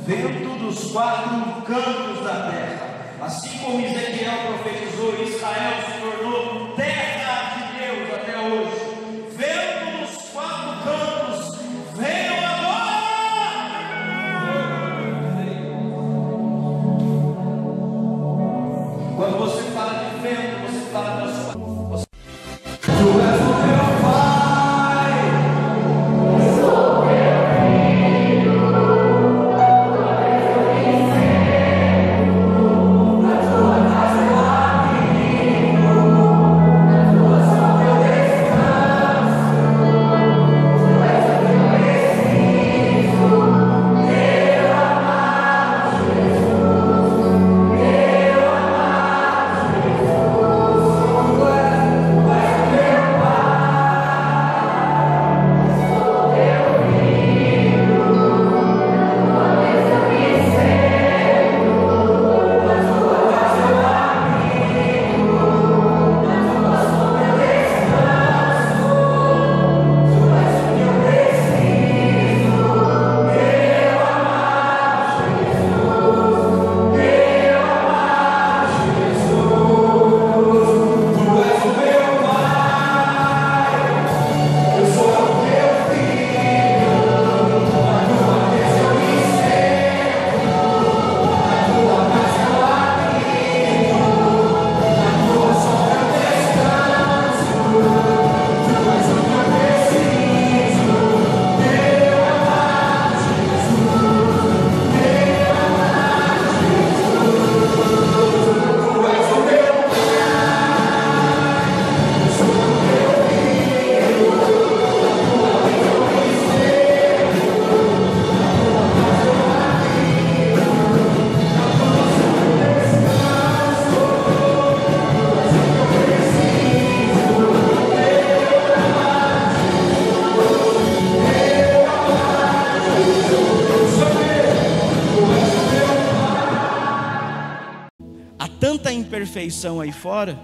vento dos quatro cantos da terra. Assim como Ezequiel profetizou, Israel se tornou terra de Deus até hoje. Vento dos quatro cantos, venham agora! Quando você fala de vento, você fala da sua... Tu és o meu Pai, eu sou teu filho, na tua casa eu habito, na tua ação eu descanso, tu és o que eu preciso, meu amado Jesus, meu amado Jesus, tu és meu Pai. Há tanta imperfeição aí fora,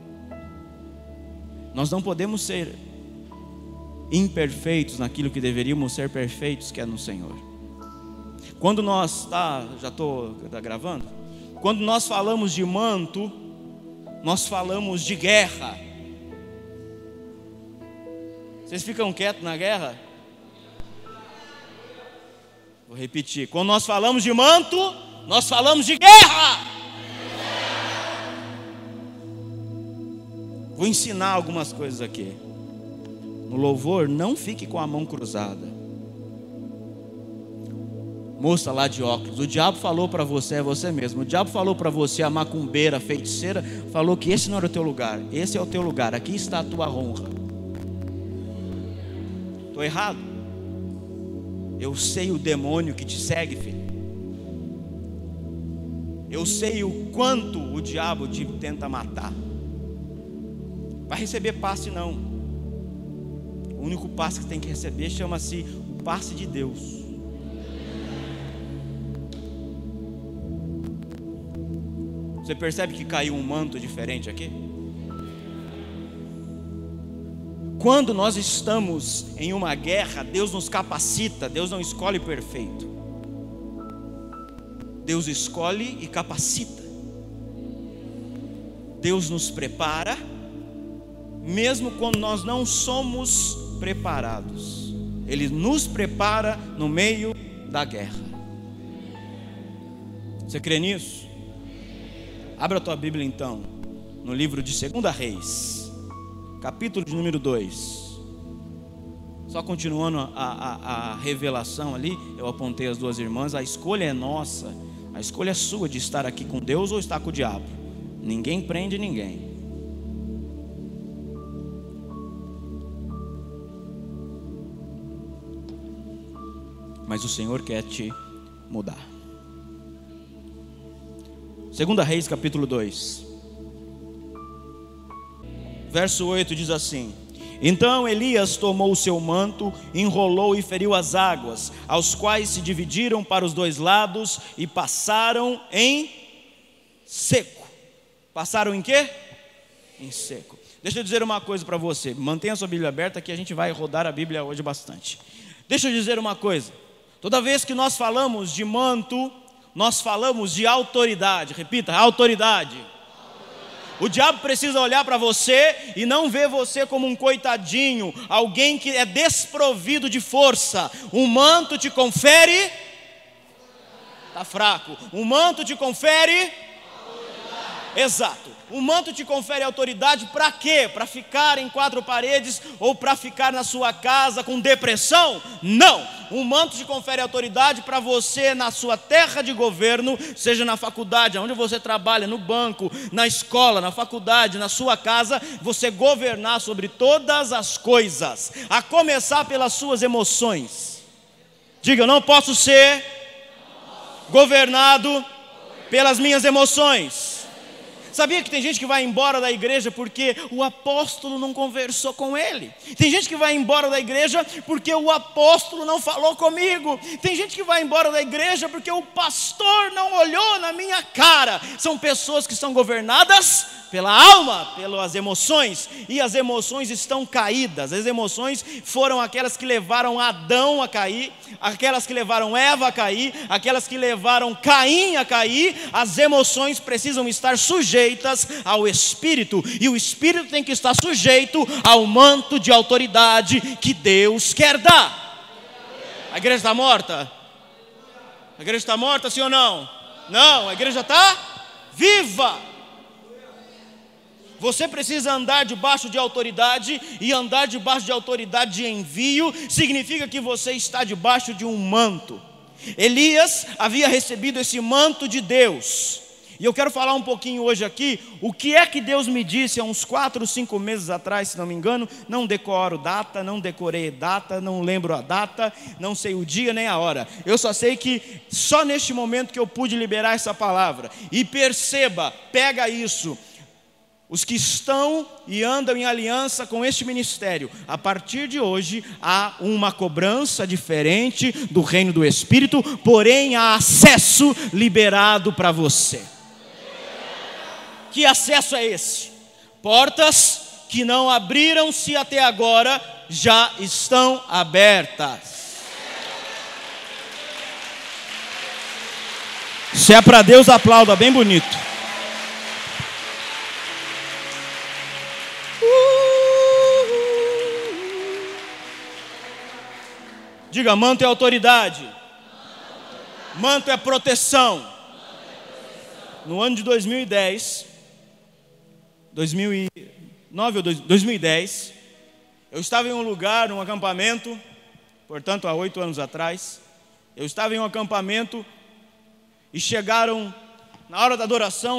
nós não podemos ser imperfeitos naquilo que deveríamos ser perfeitos, que é no Senhor. Quando nós, tá gravando? Quando nós falamos de manto, nós falamos de guerra. Vocês ficam quietos na guerra? Vou repetir, quando nós falamos de manto, nós falamos de guerra. Vou ensinar algumas coisas aqui. No louvor, não fique com a mão cruzada. Moça lá de óculos, o diabo falou para você, é você mesmo. O diabo falou para você, a macumbeira, a feiticeira, falou que esse não era o teu lugar. Esse é o teu lugar, aqui está a tua honra. Estou errado? Eu sei o demônio que te segue, filho. Eu sei o quanto o diabo te tenta matar. Vai receber passe não. O único passe que tem que receber chama-se o passe de Deus. Você percebe que caiu um manto diferente aqui? Quando nós estamos em uma guerra, Deus nos capacita. Deus não escolhe perfeito. Deus escolhe e capacita. Deus nos prepara, mesmo quando nós não somos preparados. Ele nos prepara no meio da guerra. Você crê nisso? Abra a tua Bíblia então, no livro de 2 Reis, capítulo de número 2. Só continuando a revelação ali, eu apontei as duas irmãs. A escolha é nossa, a escolha é sua de estar aqui com Deus ou estar com o diabo. Ninguém prende ninguém. Mas o Senhor quer te mudar. 2 Reis capítulo 2, verso 8 diz assim: Então Elias tomou o seu manto, enrolou e feriu as águas, aos quais se dividiram para os dois lados e passaram em seco. Passaram em quê? Em seco. Deixa eu dizer uma coisa para você. Mantenha a sua Bíblia aberta que a gente vai rodar a Bíblia hoje bastante. Deixa eu dizer uma coisa. Toda vez que nós falamos de manto, nós falamos de autoridade. Repita, autoridade. O diabo precisa olhar para você e não ver você como um coitadinho, alguém que é desprovido de força. Um manto te confere, está fraco. Um manto te confere, exato. O manto te confere autoridade para quê? Para ficar em quatro paredes ou para ficar na sua casa com depressão? Não. O manto te confere autoridade para você na sua terra de governo, seja na faculdade, onde você trabalha, no banco, na escola, na faculdade, na sua casa, você governar sobre todas as coisas, a começar pelas suas emoções. Diga, eu não posso ser governado pelas minhas emoções. Sabia que tem gente que vai embora da igreja porque o apóstolo não conversou com ele? Tem gente que vai embora da igreja porque o apóstolo não falou comigo. Tem gente que vai embora da igreja porque o pastor não olhou na minha cara. São pessoas que são governadas pela alma, pelas emoções, e as emoções estão caídas. As emoções foram aquelas que levaram Adão a cair, aquelas que levaram Eva a cair, aquelas que levaram Caim a cair. As emoções precisam estar sujeitas ao Espírito, e o Espírito tem que estar sujeito ao manto de autoridade que Deus quer dar. A igreja está morta? A igreja está morta, sim ou não? Não, a igreja está viva. Você precisa andar debaixo de autoridade, e andar debaixo de autoridade de envio significa que você está debaixo de um manto. Elias havia recebido esse manto de Deus, e eu quero falar um pouquinho hoje aqui, o que é que Deus me disse há uns 4 ou 5 meses atrás, se não me engano. Não decoro data, não decorei data, não lembro a data, não sei o dia nem a hora. Eu só sei que só neste momento que eu pude liberar essa palavra. E perceba, pega isso. Os que estão e andam em aliança com este ministério, a partir de hoje há uma cobrança diferente do reino do Espírito, porém há acesso liberado para você. Que acesso é esse? Portas que não abriram-se até agora já estão abertas. Se é para Deus, aplauda bem bonito. Diga, manto é autoridade. Manto é proteção. No ano de 2010, eu estava em um lugar, num acampamento, portanto há 8 anos atrás. Eu estava em um acampamento e na hora da adoração,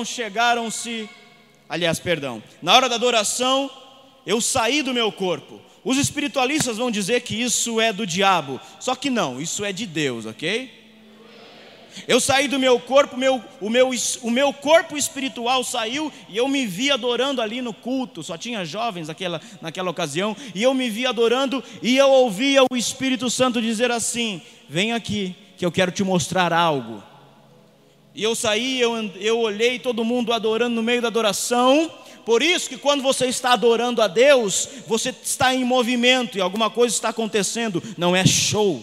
na hora da adoração, eu saí do meu corpo. Os espiritualistas vão dizer que isso é do diabo, só que não, isso é de Deus, ok? Eu saí do meu corpo, o meu corpo espiritual saiu, e eu me vi adorando ali no culto. Só tinha jovens naquela ocasião, e eu me vi adorando, e eu ouvia o Espírito Santo dizer assim: vem aqui, que eu quero te mostrar algo. E eu saí, eu olhei todo mundo adorando no meio da adoração. Por isso que quando você está adorando a Deus, você está em movimento e alguma coisa está acontecendo, não é show.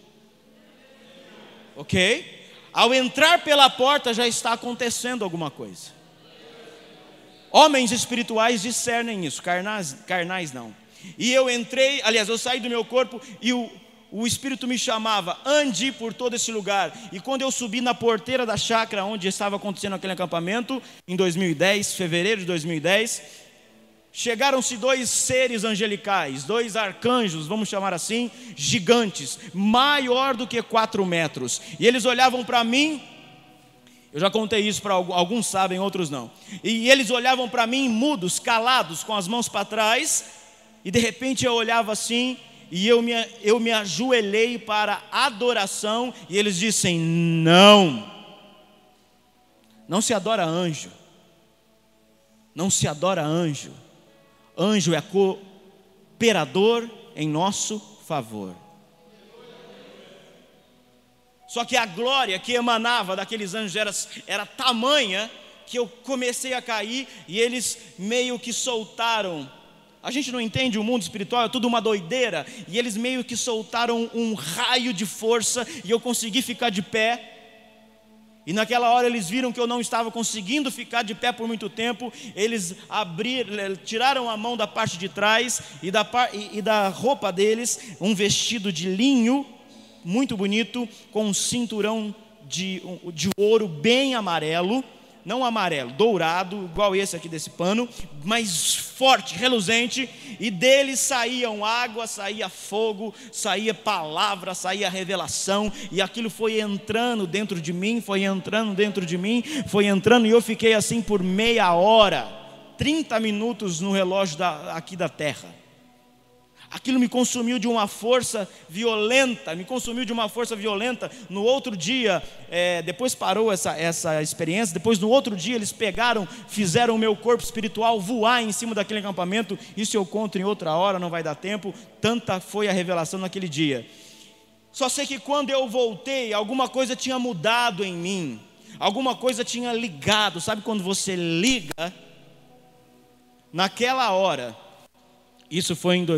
Ok? Ao entrar pela porta já está acontecendo alguma coisa. Homens espirituais discernem isso, carnais não. E eu entrei, aliás, eu saí do meu corpo e o Espírito me chamava: ande por todo esse lugar. E quando eu subi na porteira da chácara onde estava acontecendo aquele acampamento, em 2010, fevereiro de 2010, chegaram-se 2 seres angelicais, 2 arcanjos, vamos chamar assim, gigantes, maior do que 4 metros. E eles olhavam para mim, eu já contei isso para alguns sabem, outros não. E eles olhavam para mim mudos, calados, com as mãos para trás, e de repente eu olhava assim, e eu me ajoelhei para adoração, e eles dizem: não se adora anjo, não se adora anjo, anjo é cooperador em nosso favor. Só que a glória que emanava daqueles anjos era tamanha, que eu comecei a cair, e eles meio que soltaram A gente não entende o mundo espiritual, é tudo uma doideira. E eles meio que soltaram um raio de força e eu consegui ficar de pé. E naquela hora eles viram que eu não estava conseguindo ficar de pé por muito tempo. Eles tiraram a mão da parte de trás e da roupa deles um vestido de linho muito bonito, com um cinturão de ouro bem amarelo. Não amarelo, dourado, igual esse aqui desse pano, mas forte, reluzente, e dele saíam água, saía fogo, saía palavra, saía revelação, e aquilo foi entrando dentro de mim, foi entrando, e eu fiquei assim por meia hora, 30 minutos no relógio aqui da terra. Aquilo me consumiu de uma força violenta, No outro dia, depois parou essa experiência. Depois, no outro dia, eles fizeram o meu corpo espiritual voar em cima daquele acampamento. Isso eu conto em outra hora, não vai dar tempo. Tanta foi a revelação naquele dia. Só sei que quando eu voltei, alguma coisa tinha mudado em mim, alguma coisa tinha ligado. Sabe quando você liga? Naquela hora, isso foi em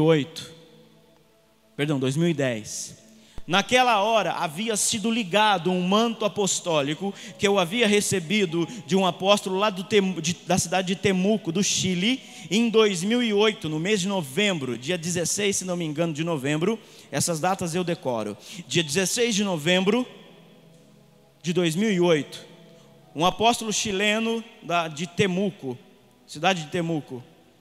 2010. Naquela hora havia sido ligado um manto apostólico que eu havia recebido de um apóstolo lá da cidade de Temuco, do Chile, em 2008, no mês de novembro, dia 16, se não me engano, de novembro. Essas datas eu decoro. Dia 16 de novembro de 2008, um apóstolo chileno de Temuco, cidade de Temuco.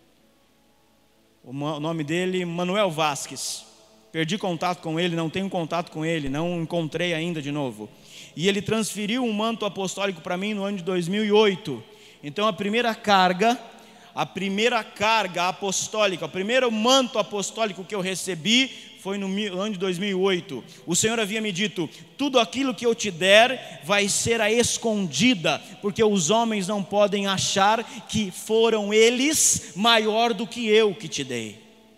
O nome dele, Manuel Vasquez. Perdi contato com ele, não tenho contato com ele, não encontrei ainda de novo. E ele transferiu um manto apostólico para mim no ano de 2008. Então a primeira carga apostólica, o primeiro manto apostólico que eu recebi foi no ano de 2008. O Senhor havia me dito: tudo aquilo que eu te der vai ser à escondida, porque os homens não podem achar que foram eles maior do que eu que te dei.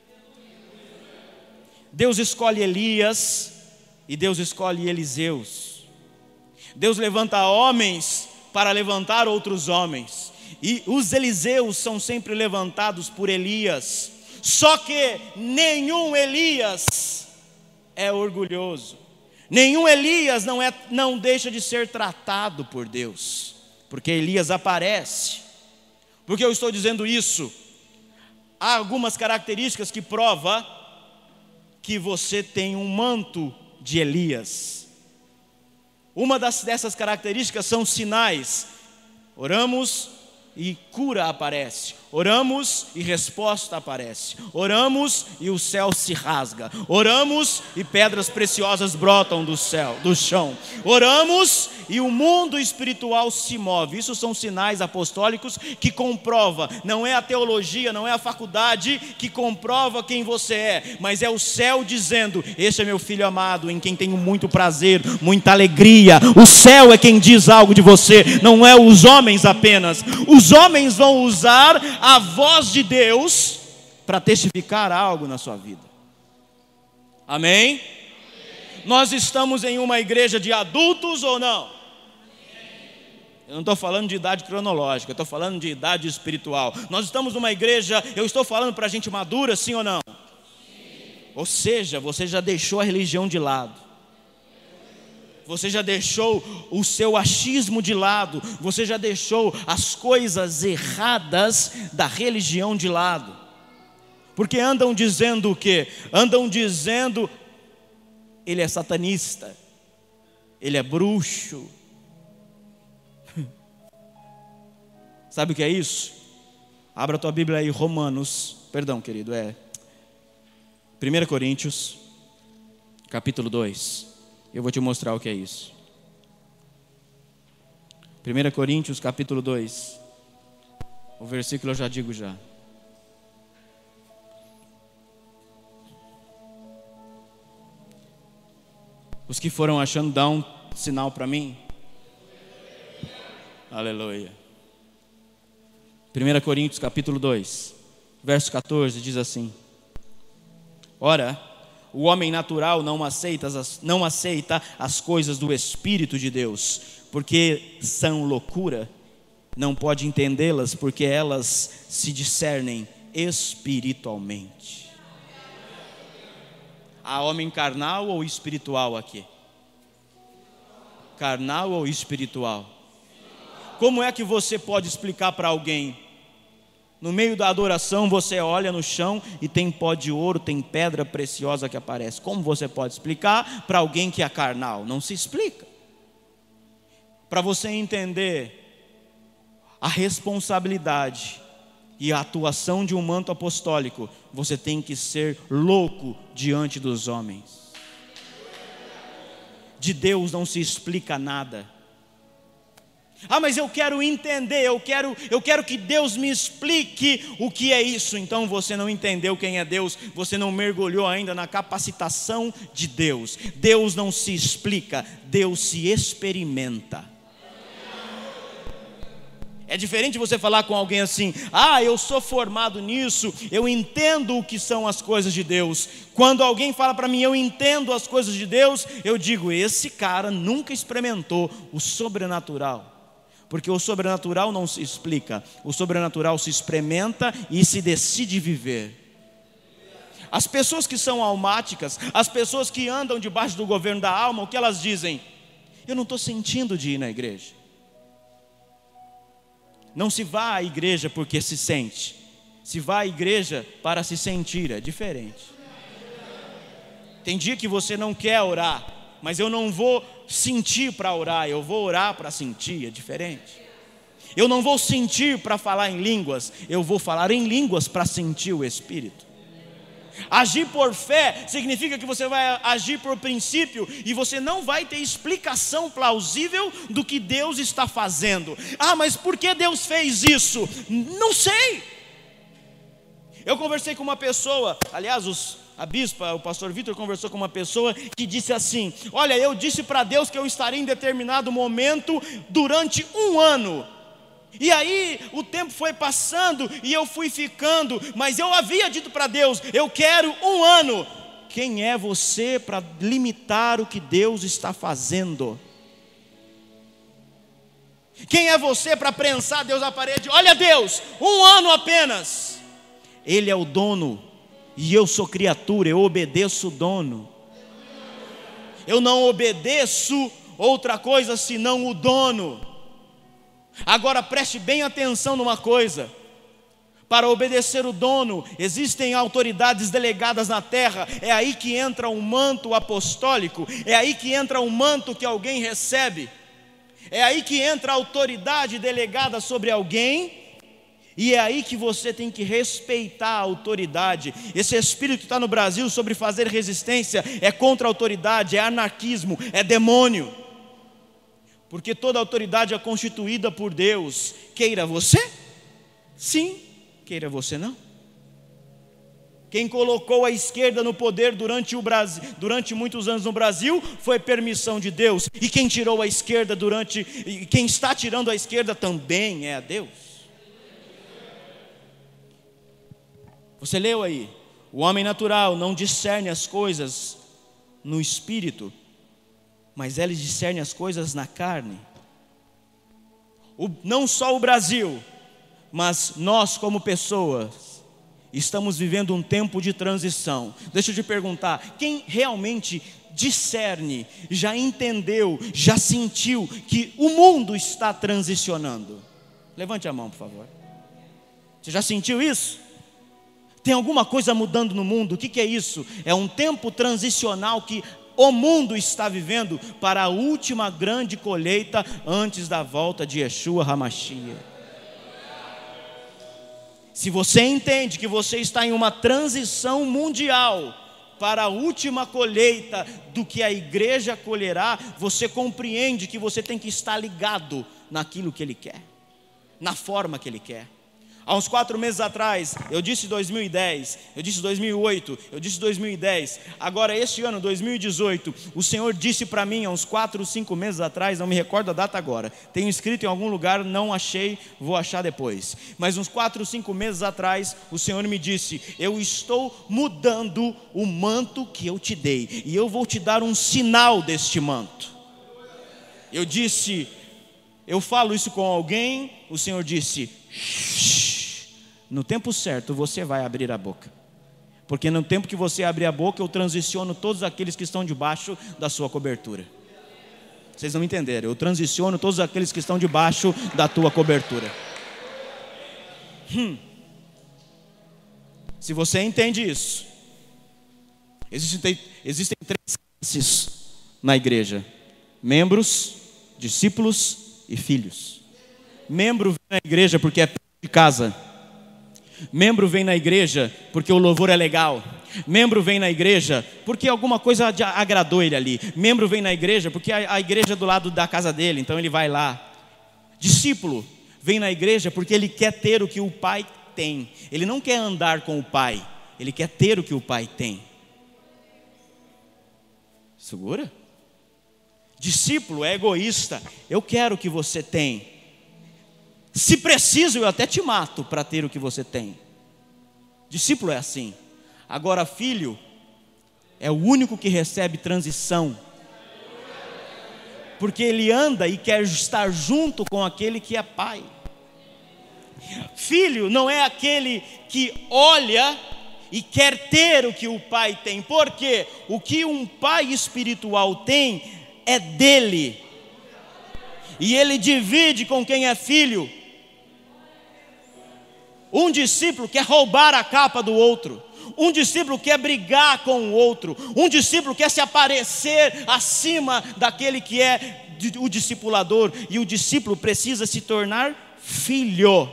Deus escolhe Elias e Deus escolhe Eliseus. Deus levanta homens para levantar outros homens, e os Eliseus são sempre levantados por Elias. Só que nenhum Elias é orgulhoso, nenhum Elias não deixa de ser tratado por Deus, porque Elias aparece. Por que eu estou dizendo isso? Há algumas características que provam que você tem um manto de Elias. Uma dessas características são sinais. Oramos e cura aparece. Oramos e resposta aparece. Oramos e o céu se rasga. Oramos e pedras preciosas brotam do chão. Oramos e o mundo espiritual se move. Isso são sinais apostólicos que comprova. Não é a teologia, não é a faculdade que comprova quem você é, mas é o céu dizendo: este é meu filho amado, em quem tenho muito prazer, muita alegria. O céu é quem diz algo de você, não é os homens apenas. Os homens vão usar a voz de Deus para testificar algo na sua vida. Amém? Nós estamos em uma igreja de adultos ou não? Eu não estou falando de idade cronológica, eu estou falando de idade espiritual. Nós estamos numa igreja, eu estou falando para gente madura, sim ou não? Sim. Ou seja, você já deixou a religião de lado. Você já deixou o seu achismo de lado. Você já deixou as coisas erradas da religião de lado. Porque andam dizendo o quê? Andam dizendo: ele é satanista, ele é bruxo. Sabe o que é isso? Abra a tua Bíblia aí, Romanos, perdão querido, 1 Coríntios, capítulo 2. Eu vou te mostrar o que é isso. 1 Coríntios, capítulo 2. O versículo eu já digo já. Os que foram achando, dá um sinal para mim. Aleluia. 1 Coríntios, capítulo 2, verso 14, diz assim: ora, o homem natural não aceita as coisas do Espírito de Deus, porque são loucura. Não pode entendê-las, porque elas se discernem espiritualmente. Há homem carnal ou espiritual aqui? Carnal ou espiritual? Como é que você pode explicar para alguém? No meio da adoração você olha no chão e tem pó de ouro, tem pedra preciosa que aparece. Como você pode explicar para alguém que é carnal? Não se explica. Para você entender a responsabilidade e a atuação de um manto apostólico, você tem que ser louco diante dos homens. De Deus não se explica nada. Ah, mas eu quero entender, eu quero que Deus me explique o que é isso. Então você não entendeu quem é Deus, você não mergulhou ainda na capacitação de Deus. Deus não se explica, Deus se experimenta. É diferente você falar com alguém assim: ah, eu sou formado nisso, eu entendo o que são as coisas de Deus. Quando alguém fala para mim, eu entendo as coisas de Deus, eu digo, esse cara nunca experimentou o sobrenatural. Porque o sobrenatural não se explica, o sobrenatural se experimenta e se decide viver. As pessoas que são almáticas, as pessoas que andam debaixo do governo da alma, o que elas dizem? Eu não estou sentindo de ir na igreja. Não se vá à igreja porque se sente, se vá à igreja para se sentir, é diferente. Tem dia que você não quer orar, mas eu não vou sentir para orar, eu vou orar para sentir, é diferente. Eu não vou sentir para falar em línguas, eu vou falar em línguas para sentir o Espírito. Agir por fé significa que você vai agir por princípio e você não vai ter explicação plausível do que Deus está fazendo. Ah, mas por que Deus fez isso? Não sei. Eu conversei com uma pessoa, aliás, a bispa, o pastor Vitor conversou com uma pessoa que disse assim: olha, eu disse para Deus que eu estaria em determinado momento durante 1 ano. E aí o tempo foi passando e eu fui ficando, mas eu havia dito para Deus, eu quero 1 ano. Quem é você para limitar o que Deus está fazendo? Quem é você para prensar Deus à parede? Olha Deus, 1 ano apenas. Ele é o dono e eu sou criatura, eu obedeço o dono. Eu não obedeço outra coisa senão o dono. Agora preste bem atenção numa coisa: para obedecer o dono, existem autoridades delegadas na terra. É aí que entra um manto apostólico, é aí que entra um manto que alguém recebe, é aí que entra a autoridade delegada sobre alguém, e é aí que você tem que respeitar a autoridade. Esse espírito que está no Brasil sobre fazer resistência é contra a autoridade, é anarquismo, é demônio. Porque toda autoridade é constituída por Deus. Queira você? Sim. Queira você não? Quem colocou a esquerda no poder durante muitos anos no Brasil foi permissão de Deus. E quem tirou a esquerda quem está tirando a esquerda também é a Deus. Você leu aí: o homem natural não discerne as coisas no espírito, mas ele discerne as coisas na carne. Não só o Brasil, mas nós como pessoas estamos vivendo um tempo de transição. Deixa eu te perguntar, quem realmente discerne, já entendeu, já sentiu que o mundo está transicionando? Levante a mão, por favor. Você já sentiu isso? Tem alguma coisa mudando no mundo? O que é isso? É um tempo transicional que o mundo está vivendo para a última grande colheita antes da volta de Yeshua HaMashiach. Se você entende que você está em uma transição mundial para a última colheita do que a igreja colherá, você compreende que você tem que estar ligado naquilo que Ele quer, na forma que Ele quer. Há uns 4 meses atrás, eu disse 2010, eu disse 2008, eu disse 2010, agora este ano, 2018, o Senhor disse para mim, há uns 4 ou 5 meses atrás, não me recordo a data agora, tenho escrito em algum lugar, não achei, vou achar depois, mas uns 4 ou 5 meses atrás, o Senhor me disse: eu estou mudando o manto que eu te dei, e eu vou te dar um sinal deste manto. Eu disse, eu falo isso com alguém, o Senhor disse: shh, no tempo certo você vai abrir a boca. Porque no tempo que você abrir a boca, eu transiciono todos aqueles que estão debaixo da sua cobertura. Vocês não entenderam, eu transiciono todos aqueles que estão debaixo da tua cobertura. Se você entende isso, existem 3 classes na igreja: membros, discípulos e filhos. Membro vem na igreja porque é de casa. Membro vem na igreja porque o louvor é legal. Membro vem na igreja porque alguma coisa agradou ele ali. Membro vem na igreja porque a igreja é do lado da casa dele, então ele vai lá. Discípulo vem na igreja porque ele quer ter o que o pai tem. Ele não quer andar com o pai, ele quer ter o que o pai tem. Segura? Discípulo é egoísta. Eu quero o que você tem. Se preciso, eu até te mato para ter o que você tem. Discípulo é assim. Agora filho é o único que recebe transição, porque ele anda e quer estar junto com aquele que é pai. Filho não é aquele que olha e quer ter o que o pai tem, porque o que um pai espiritual tem é dele, e ele divide com quem é filho. Um discípulo quer roubar a capa do outro. Um discípulo quer brigar com o outro. Um discípulo quer se aparecer acima daquele que é o discipulador. E o discípulo precisa se tornar filho.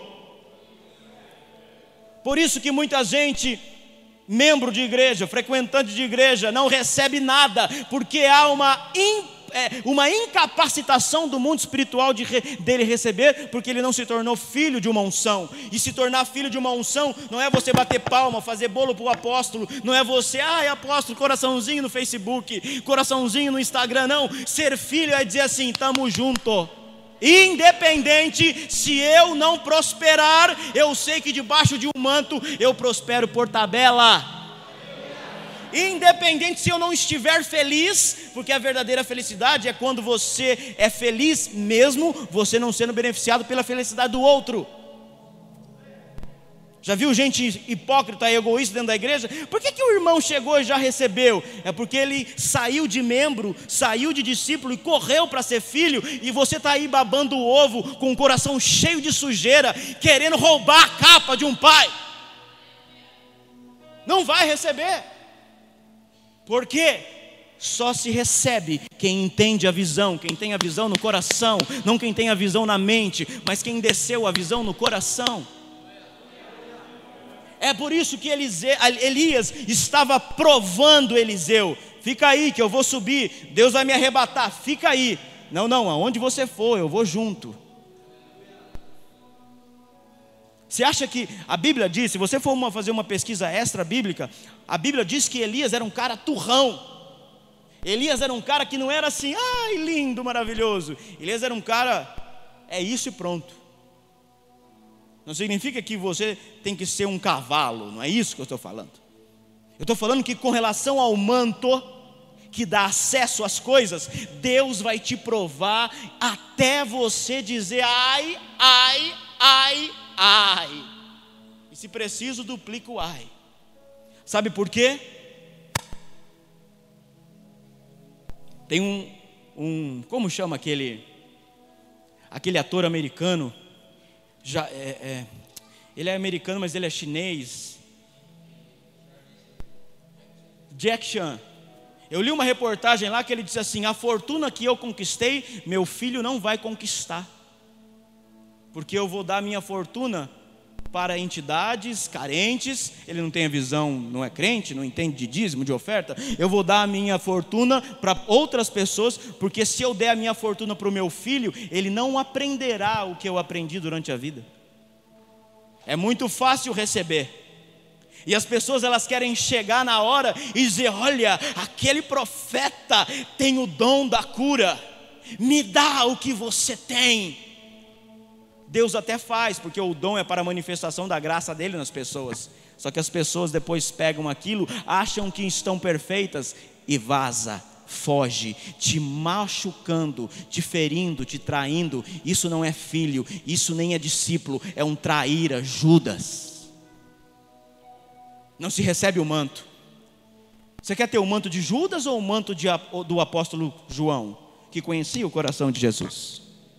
Por isso que muita gente, membro de igreja, frequentante de igreja, não recebe nada, porque há uma incapacitação do mundo espiritual dele receber, porque ele não se tornou filho de uma unção. E se tornar filho de uma unção não é você bater palma, fazer bolo para o apóstolo, não é você, apóstolo, coraçãozinho no Facebook, coraçãozinho no Instagram, não. Ser filho é dizer assim: estamos junto. Independente se eu não prosperar, eu sei que debaixo de um manto eu prospero por tabela. Independente se eu não estiver feliz, porque a verdadeira felicidade é quando você é feliz mesmo você não sendo beneficiado pela felicidade do outro. Já viu gente hipócrita e egoísta dentro da igreja? Por que o irmão chegou e já recebeu? É porque ele saiu de membro, saiu de discípulo e correu para ser filho, e você está aí babando o ovo com o coração cheio de sujeira, querendo roubar a capa de um pai. Não vai receber. Porque só se recebe quem entende a visão, quem tem a visão no coração, não quem tem a visão na mente, mas quem desceu a visão no coração. É por isso que Elias estava provando Eliseu: fica aí que eu vou subir, Deus vai me arrebatar, fica aí. Não, aonde você for eu vou junto. Você acha que a Bíblia diz, se você for fazer uma pesquisa extra bíblica, a Bíblia diz que Elias era um cara turrão. Elias era um cara que não era assim, lindo, maravilhoso. Elias era um cara, é isso e pronto. Não significa que você tem que ser um cavalo, não é isso que eu estou falando. Eu estou falando que com relação ao manto que dá acesso às coisas, Deus vai te provar até você dizer ai. E se preciso, duplica o ai. Sabe por quê? Tem como chama aquele ator americano? Ele é americano, mas ele é chinês. Jack Chan. Eu li uma reportagem lá que ele disse assim: a fortuna que eu conquistei, meu filho não vai conquistar, porque eu vou dar minha fortuna para entidades carentes. Ele não tem a visão, não é crente, não entende de dízimo, de oferta. Eu vou dar a minha fortuna para outras pessoas, porque se eu der a minha fortuna para o meu filho, ele não aprenderá o que eu aprendi durante a vida. É muito fácil receber, e as pessoas elas querem chegar na hora e dizer: olha, aquele profeta tem o dom da cura, me dá o que você tem. Deus até faz, porque o dom é para a manifestação da graça dele nas pessoas. Só que as pessoas depois pegam aquilo, acham que estão perfeitas e vaza, foge, te machucando, te ferindo, te traindo. Isso não é filho, isso nem é discípulo, é um traíra, Judas. não se recebe o manto. Você quer ter o manto de Judas ou o manto do apóstolo João, que conhecia o coração de Jesus?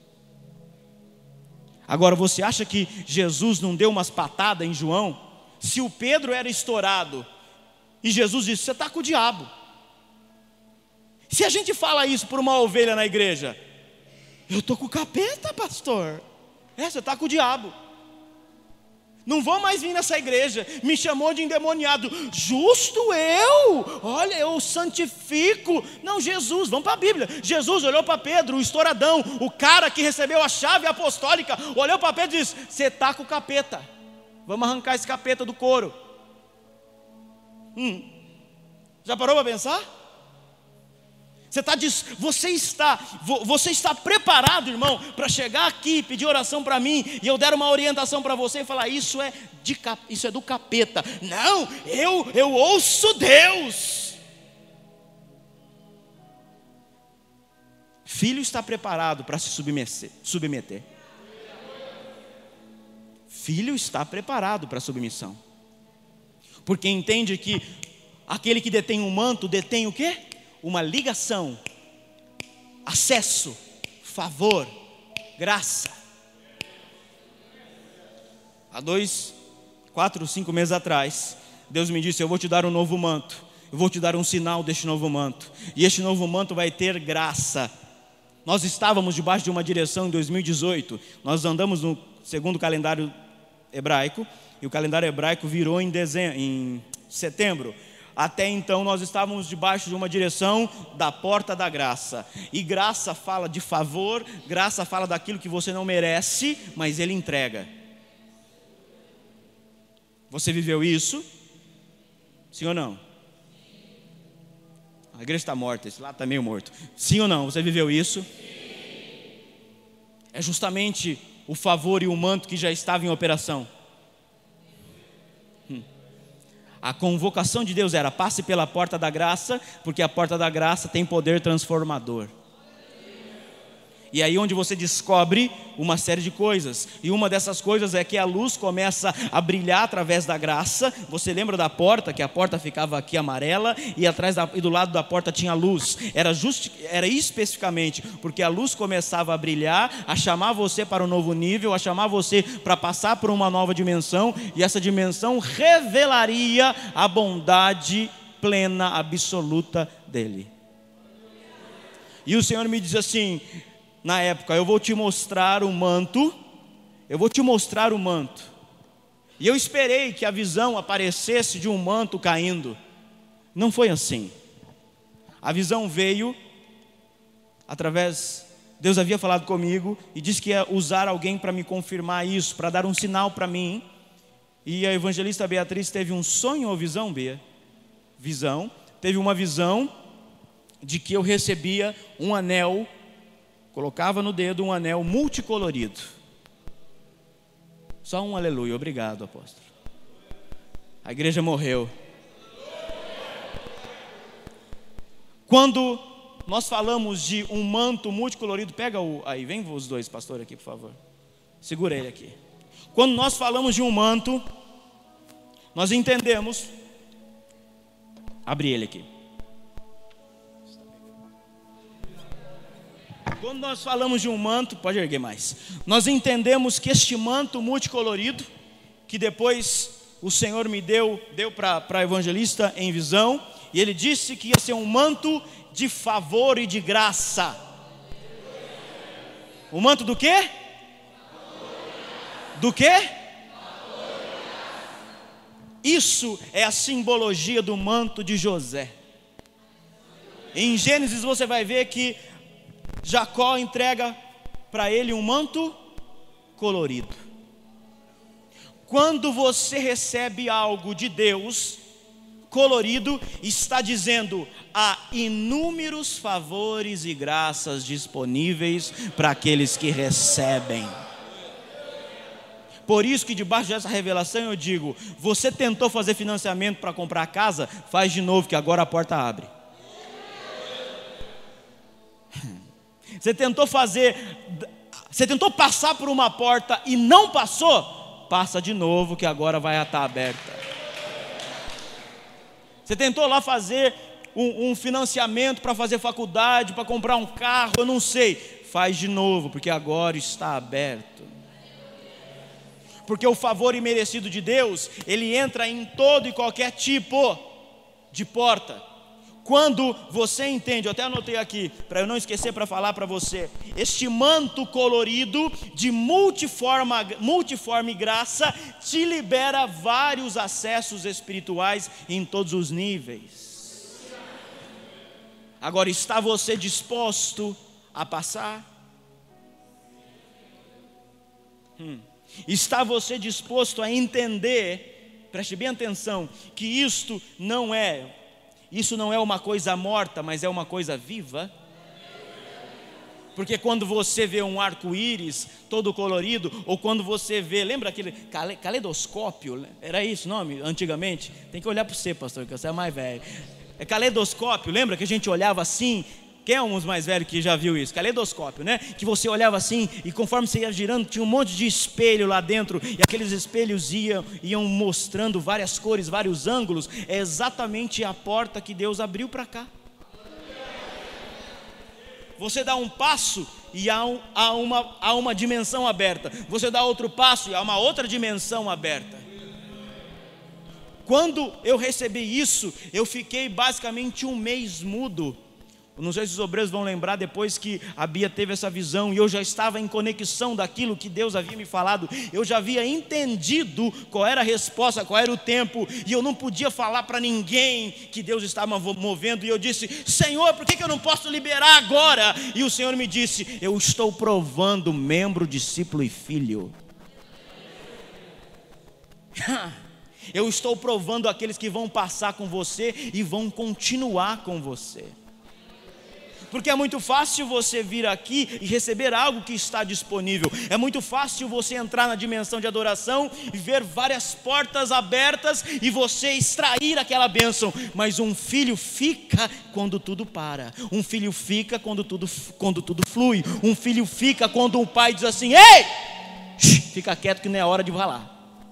Agora, você acha que Jesus não deu umas patadas em João? Se o Pedro era estourado e Jesus disse: você está com o diabo. Se a gente fala isso por uma ovelha na igreja: eu estou com o capeta, pastor. Você está com o diabo. Não vou mais vir nessa igreja. Me chamou de endemoniado. Justo eu? Olha, eu santifico. Não, Jesus, vamos para a Bíblia. Jesus olhou para Pedro, o estouradão, o cara que recebeu a chave apostólica, olhou para Pedro e disse: você está com o capeta. Vamos arrancar esse capeta do couro. Já parou para pensar? Você está preparado, irmão, para chegar aqui, pedir oração para mim, e eu der uma orientação para você e falar: isso é do capeta. Não, eu ouço Deus. Filho está preparado para se submeter. Filho está preparado para a submissão, porque entende que aquele que detém um manto detém o quê? Uma ligação, acesso, favor, graça. Há 4, 5 meses atrás, Deus me disse: eu vou te dar um novo manto, eu vou te dar um sinal deste novo manto, e este novo manto vai ter graça. Nós estávamos debaixo de uma direção em 2018, nós andamos no segundo calendário hebraico, e o calendário hebraico virou em setembro. Até então nós estávamos debaixo de uma direção da porta da graça. E graça fala de favor, graça fala daquilo que você não merece, mas Ele entrega. Você viveu isso? Sim ou não? A igreja está morta, esse lado está meio morto. Sim ou não? Você viveu isso? É justamente o favor e o manto que já estava em operação. A convocação de Deus era: passe pela porta da graça, porque a porta da graça tem poder transformador. E aí onde você descobre uma série de coisas, e uma dessas coisas é que a luz começa a brilhar através da graça. Você lembra da porta, que a porta ficava aqui amarela, e do lado da porta tinha luz. Era especificamente porque a luz começava a brilhar, a chamar você para um novo nível, a chamar você para passar por uma nova dimensão, e essa dimensão revelaria a bondade plena, absoluta dele. E o Senhor me diz assim, na época: eu vou te mostrar o manto. Eu vou te mostrar o manto. E eu esperei que a visão aparecesse de um manto caindo. Não foi assim. A visão veio através... Deus havia falado comigo e disse que ia usar alguém para me confirmar isso, para dar um sinal para mim. E a evangelista Beatriz teve um sonho ou visão, Bea? Visão. Teve uma visão de que eu recebia um anel, colocava no dedo um anel multicolorido. Só um aleluia, obrigado, apóstolo. A igreja morreu. Quando nós falamos de um manto multicolorido, pega aí, vem os dois, pastor, aqui, por favor. Segura ele aqui. Quando nós falamos de um manto, nós entendemos. Abre ele aqui. Quando nós falamos de um manto, pode erguer mais, nós entendemos que este manto multicolorido, que depois o Senhor me deu para a evangelista em visão, e ele disse que ia ser um manto de favor e de graça. O manto do quê? Do quê? Isso é a simbologia do manto de José. Em Gênesis você vai ver que Jacó entrega para ele um manto colorido. Quando você recebe algo de Deus colorido, está dizendo: há inúmeros favores e graças disponíveis para aqueles que recebem. Por isso que debaixo dessa revelação eu digo: você tentou fazer financiamento para comprar casa? Faz de novo, que agora a porta abre. Você tentou passar por uma porta e não passou? Passa de novo, que agora vai estar aberta. Você tentou lá fazer um financiamento para fazer faculdade, para comprar um carro, eu não sei. Faz de novo, porque agora está aberto. Porque o favor imerecido de Deus, ele entra em todo e qualquer tipo de porta. Quando você entende, eu até anotei aqui, para eu não esquecer para falar para você, este manto colorido de multiforme graça te libera vários acessos espirituais em todos os níveis. Agora, está você disposto a passar? Está você disposto a entender, preste bem atenção, que isso não é uma coisa morta, mas é uma coisa viva? Porque quando você vê um arco-íris todo colorido, ou quando você vê, lembra aquele caleidoscópio? Era isso o nome antigamente? Tem que olhar para você, pastor, que você é mais velho. É caleidoscópio, lembra que a gente olhava assim? Quem é um dos mais velhos que já viu isso? Caleidoscópio, né? Que você olhava assim e conforme você ia girando tinha um monte de espelho lá dentro e aqueles espelhos iam mostrando várias cores, vários ângulos. É exatamente a porta que Deus abriu para cá. Você dá um passo e há uma dimensão aberta. Você dá outro passo e há uma outra dimensão aberta. Quando eu recebi isso, eu fiquei basicamente um mês mudo. Não sei se os obreiros vão lembrar depois que a Bia teve essa visão e eu já estava em conexão daquilo que Deus havia me falado. Eu já havia entendido qual era a resposta, qual era o tempo, e eu não podia falar para ninguém que Deus estava movendo. E eu disse: Senhor, por que eu não posso liberar agora? E o Senhor me disse: eu estou provando membro, discípulo e filho. Eu estou provando aqueles que vão passar com você e vão continuar com você. Porque é muito fácil você vir aqui e receber algo que está disponível. É muito fácil você entrar na dimensão de adoração e ver várias portas abertas e você extrair aquela bênção. Mas um filho fica quando tudo para. Um filho fica quando tudo flui. Um filho fica quando o pai diz assim: ei, fica quieto que não é hora de falar.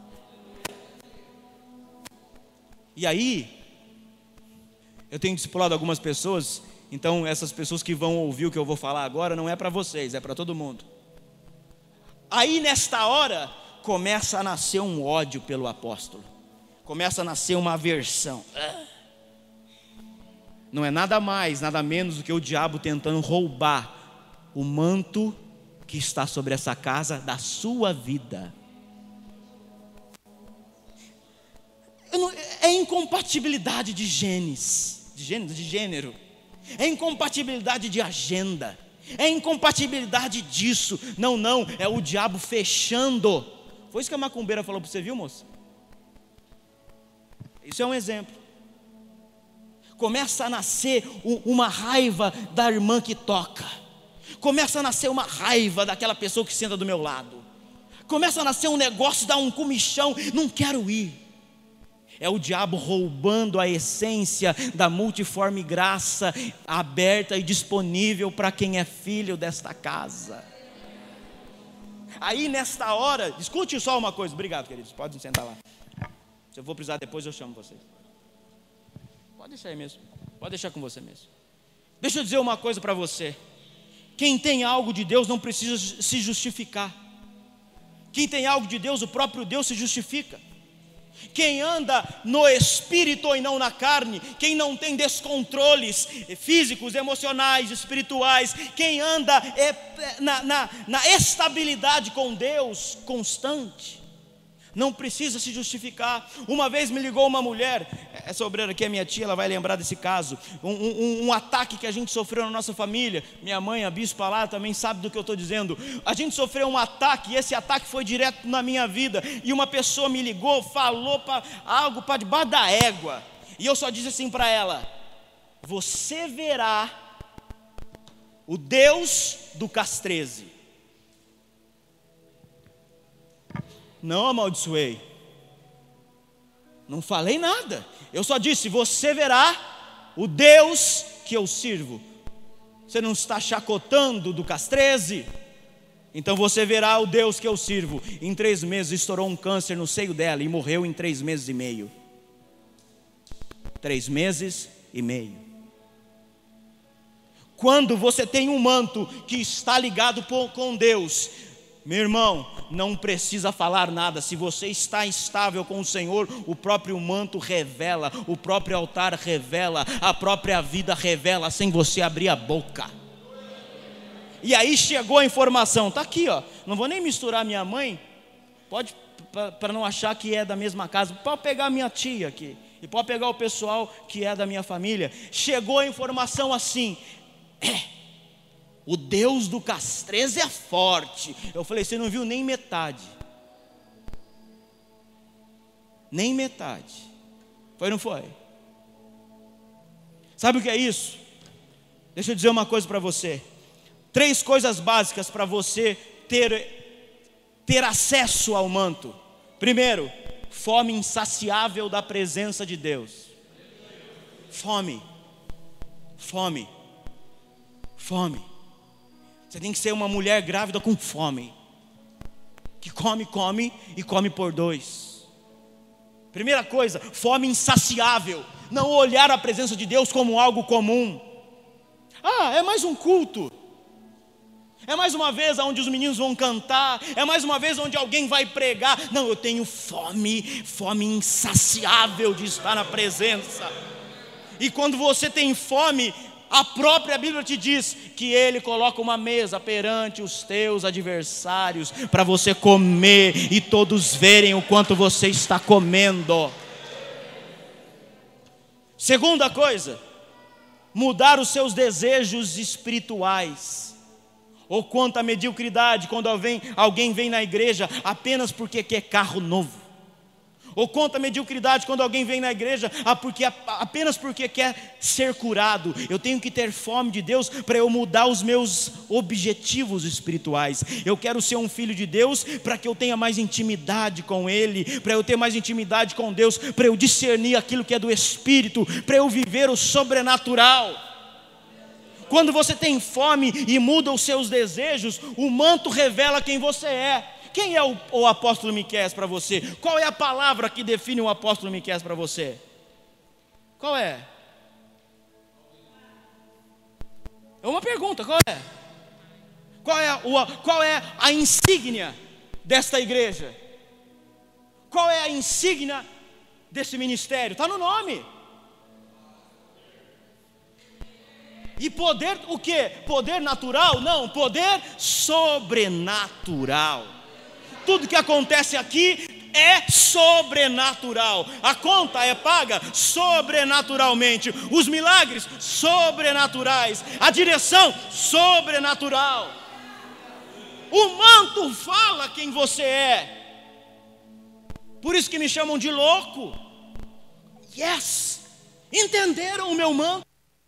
E aí, eu tenho discipulado algumas pessoas. Então essas pessoas que vão ouvir o que eu vou falar agora não é para vocês, é para todo mundo. Aí nesta hora começa a nascer um ódio pelo apóstolo. Começa a nascer uma aversão. Não é nada mais, nada menos do que o diabo tentando roubar o manto que está sobre essa casa da sua vida. É incompatibilidade de genes, de gênero. É incompatibilidade de agenda. É incompatibilidade disso. Não, é o diabo fechando. Foi isso que a macumbeira falou para você, viu, moça? Isso é um exemplo. Começa a nascer uma raiva da irmã que toca. Começa a nascer uma raiva daquela pessoa que senta do meu lado. Começa a nascer um negócio, dá um comichão, não quero ir. É o diabo roubando a essência da multiforme graça aberta e disponível para quem é filho desta casa. Aí nesta hora, escute só uma coisa. Obrigado, queridos, podem sentar lá. Se eu for precisar depois eu chamo vocês. Pode deixar aí mesmo, pode deixar com você mesmo. Deixa eu dizer uma coisa para você. Quem tem algo de Deus não precisa se justificar. Quem tem algo de Deus, o próprio Deus se justifica. Quem anda no espírito e não na carne, quem não tem descontroles físicos, emocionais, espirituais, quem anda na estabilidade com Deus constante, não precisa se justificar. Uma vez me ligou uma mulher, essa obreira aqui é minha tia, ela vai lembrar desse caso, um ataque que a gente sofreu na nossa família. Minha mãe, a bispa lá, também sabe do que eu estou dizendo. A gente sofreu um ataque, e esse ataque foi direto na minha vida, e uma pessoa me ligou, falou algo para debaixo da égua, e eu só disse assim para ela: você verá o Deus do Castreze. Não amaldiçoei, não falei nada, eu só disse: você verá o Deus que eu sirvo. Você não está chacotando do Castreze? Então você verá o Deus que eu sirvo. Em 3 meses estourou um câncer no seio dela e morreu em 3 meses e meio. 3 meses e meio. Quando você tem um manto que está ligado com Deus, meu irmão, não precisa falar nada. Se você está estável com o Senhor, o próprio manto revela, o próprio altar revela, a própria vida revela, sem você abrir a boca. E aí chegou a informação, está aqui, ó. Não vou nem misturar minha mãe, pode, para não achar que é da mesma casa, pode pegar minha tia aqui, e pode pegar o pessoal que é da minha família. Chegou a informação assim: o Deus do Castrez é forte. Eu falei: você não viu nem metade. Nem metade. Foi ou não foi? Sabe o que é isso? Deixa eu dizer uma coisa para você. 3 coisas básicas para você ter acesso ao manto. Primeiro, fome insaciável da presença de Deus. Fome. Fome. Fome. Você tem que ser uma mulher grávida com fome, que come e come por 2. Primeira coisa, fome insaciável. Não olhar a presença de Deus como algo comum. Ah, é mais um culto, é mais uma vez onde os meninos vão cantar, é mais uma vez onde alguém vai pregar. Não, eu tenho fome insaciável de estar na presença. E quando você tem fome, a própria Bíblia te diz que Ele coloca uma mesa perante os teus adversários, para você comer e todos verem o quanto você está comendo. Segunda coisa, mudar os seus desejos espirituais. Ou quanto à mediocridade, quando alguém vem na igreja apenas porque quer carro novo. Ou conta a mediocridade quando alguém vem na igreja apenas porque quer ser curado. Eu tenho que ter fome de Deus para eu mudar os meus objetivos espirituais. Eu quero ser um filho de Deus para que eu tenha mais intimidade com Ele, para eu ter mais intimidade com Deus, para eu discernir aquilo que é do Espírito, para eu viver o sobrenatural. Quando você tem fome e muda os seus desejos, o manto revela quem você é. Quem é o apóstolo Miqueias para você? Qual é a palavra que define o apóstolo Miqueias para você? Qual é? É uma pergunta, qual é? Qual é a insígnia desta igreja? Qual é a insígnia desse ministério? Está no nome. E poder o quê? Poder natural? Não, poder sobrenatural. Tudo que acontece aqui é sobrenatural. A conta é paga sobrenaturalmente. Os milagres sobrenaturais. A direção sobrenatural. O manto fala quem você é. Por isso que me chamam de louco. Yes! Entenderam o meu manto?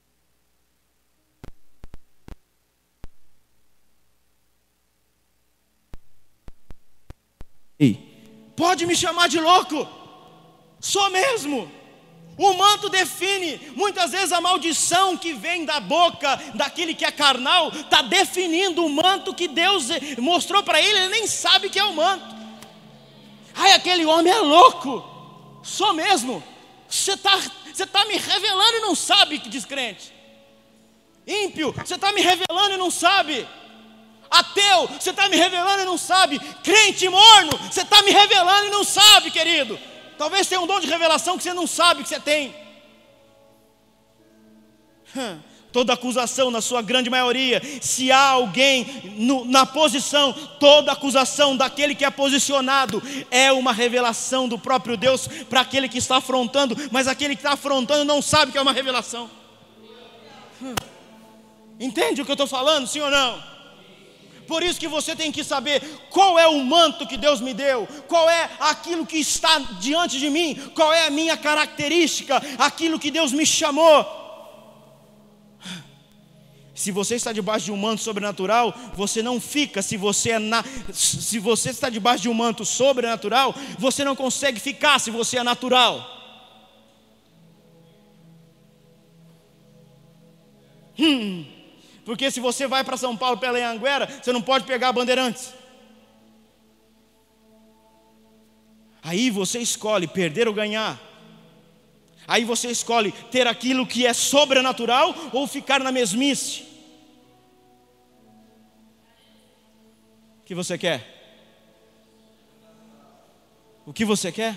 Pode me chamar de louco, sou mesmo. O manto define. Muitas vezes a maldição que vem da boca daquele que é carnal está definindo o manto que Deus mostrou para ele nem sabe que é o manto. Ai, aquele homem é louco. Sou mesmo. Você tá me revelando e não sabe, que descrente. Ímpio, você está me revelando e não sabe. Ateu, você está me revelando e não sabe. Crente morno, você está me revelando e não sabe, querido. Talvez tenha um dom de revelação que você não sabe que você tem. Toda acusação, na sua grande maioria, se há alguém na posição, toda acusação daquele que é posicionado é uma revelação do próprio Deus para aquele que está afrontando, mas aquele que está afrontando não sabe que é uma revelação. Entende o que eu estou falando, sim ou não? Por isso que você tem que saber qual é o manto que Deus me deu, qual é aquilo que está diante de mim, qual é a minha característica, aquilo que Deus me chamou. Se você está debaixo de um manto sobrenatural, você não fica. Se você está debaixo de um manto sobrenatural, você não consegue ficar se você é natural. Porque se você vai para São Paulo pela Anhanguera, você não pode pegar a Bandeirantes. Aí você escolhe perder ou ganhar. Aí você escolhe ter aquilo que é sobrenatural ou ficar na mesmice. O que você quer? O que você quer?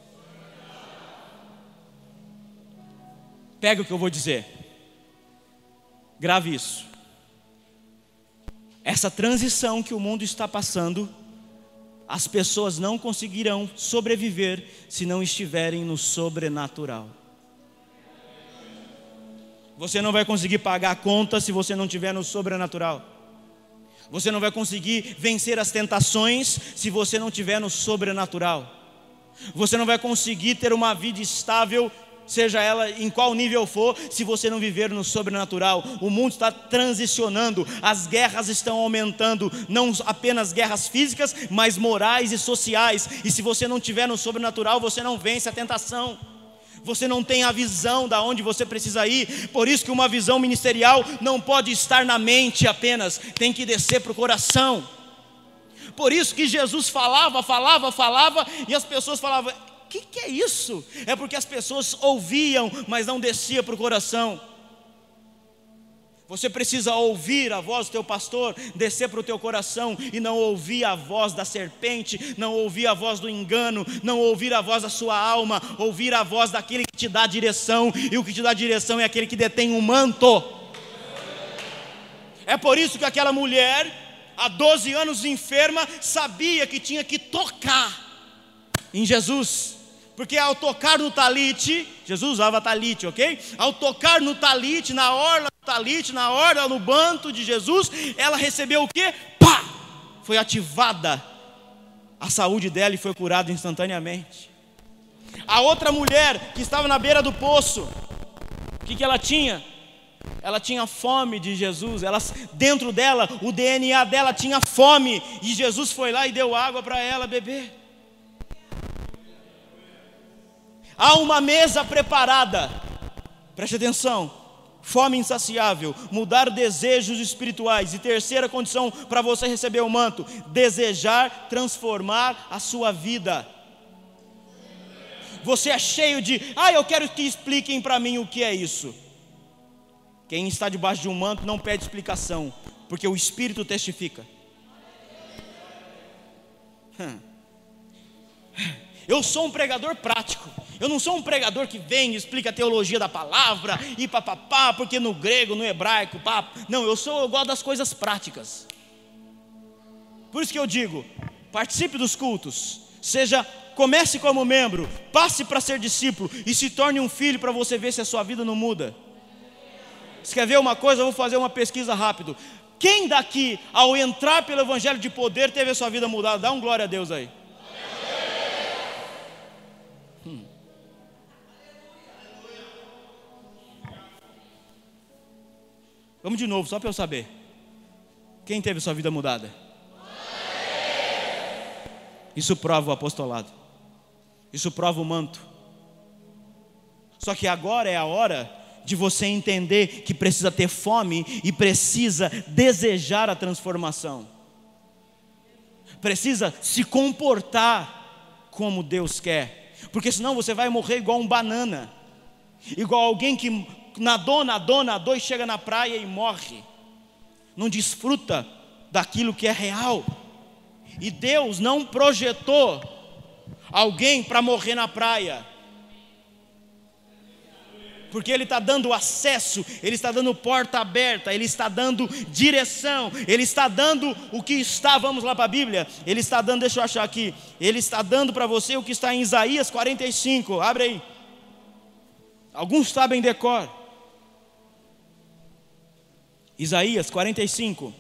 Pega o que eu vou dizer. Grave isso. Essa transição que o mundo está passando, as pessoas não conseguirão sobreviver se não estiverem no sobrenatural. Você não vai conseguir pagar a conta se você não estiver no sobrenatural. Você não vai conseguir vencer as tentações se você não estiver no sobrenatural. Você não vai conseguir ter uma vida estável, seja ela em qual nível for, se você não viver no sobrenatural. O mundo está transicionando, as guerras estão aumentando, não apenas guerras físicas, mas morais e sociais. E se você não estiver no sobrenatural, você não vence a tentação. Você não tem a visão da onde você precisa ir. Por isso que uma visão ministerial não pode estar na mente apenas, tem que descer para o coração. Por isso que Jesus falava, e as pessoas falavam: o que é isso? É porque as pessoas ouviam, mas não descia para o coração. Você precisa ouvir a voz do teu pastor, descer para o teu coração, e não ouvir a voz da serpente, não ouvir a voz do engano, não ouvir a voz da sua alma, ouvir a voz daquele que te dá direção, e o que te dá direção é aquele que detém um manto. É por isso que aquela mulher, há 12 anos enferma, sabia que tinha que tocar em Jesus, porque ao tocar no talite, Jesus usava talite, ok? Ao tocar no talite, na orla do talite, na orla, no manto de Jesus, ela recebeu o quê? Pá! Foi ativada a saúde dela e foi curada instantaneamente. A outra mulher que estava na beira do poço, o que ela tinha? Ela tinha fome de Jesus, dentro dela, o DNA dela tinha fome, e Jesus foi lá e deu água para ela beber. Há uma mesa preparada, preste atenção: fome insaciável, mudar desejos espirituais. E terceira condição para você receber o manto: desejar transformar a sua vida. Você é cheio de: eu quero que expliquem para mim o que é isso. Quem está debaixo de um manto não pede explicação, porque o Espírito testifica. Eu sou um pregador prático. Eu não sou um pregador que vem e explica a teologia da palavra e papapá, porque no grego, no hebraico, não, eu gosto das coisas práticas. Por isso que eu digo: participe dos cultos, comece como membro, passe para ser discípulo e se torne um filho, para você ver se a sua vida não muda. Você quer ver uma coisa? Eu vou fazer uma pesquisa rápido. Quem daqui, ao entrar pelo evangelho de poder, teve a sua vida mudada? Dá um glória a Deus aí. Vamos de novo, só para eu saber. Quem teve sua vida mudada? Isso prova o apostolado. Isso prova o manto. Só que agora é a hora de você entender que precisa ter fome e precisa desejar a transformação. Precisa se comportar como Deus quer. Porque senão você vai morrer igual um banana. Igual alguém que nadou e chega na praia e morre. Não desfruta daquilo que é real. E Deus não projetou alguém para morrer na praia, porque Ele está dando acesso, Ele está dando porta aberta, Ele está dando direção, Ele está dando o que está, vamos lá para a Bíblia, Ele está dando, deixa eu achar aqui, Ele está dando para você o que está em Isaías 45, abre aí, alguns sabem decor, Isaías 45,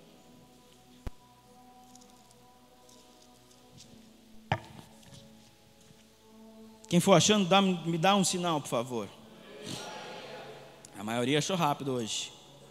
quem for achando, me dá um sinal, por favor. A maioria achou rápido hoje.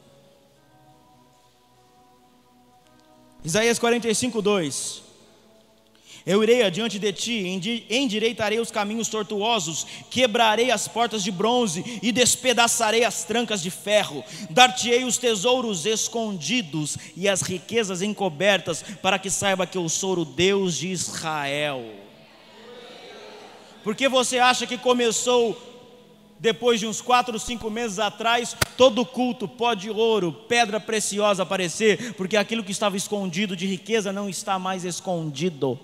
Isaías 45, 2. Eu irei adiante de ti, endireitarei os caminhos tortuosos, quebrarei as portas de bronze e despedaçarei as trancas de ferro. Dar-te-ei os tesouros escondidos e as riquezas encobertas, para que saiba que eu sou o Deus de Israel. Porque você acha que começou depois de uns 4 ou 5 meses atrás, todo culto, pó de ouro, pedra preciosa aparecer, porque aquilo que estava escondido de riqueza não está mais escondido.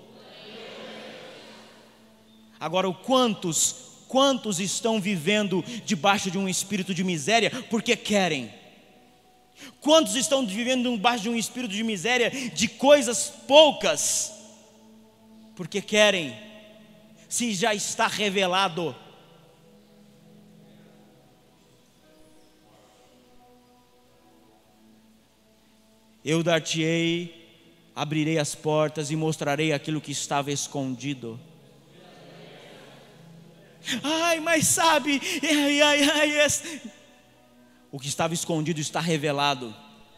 Agora, quantos estão vivendo debaixo de um espírito de miséria porque querem? Quantos estão vivendo debaixo de um espírito de miséria, de coisas poucas, porque querem, se já está revelado? Eu dar-te-ei, abrirei as portas e mostrarei aquilo que estava escondido. Ai, mas sabe, o que estava escondido está revelado.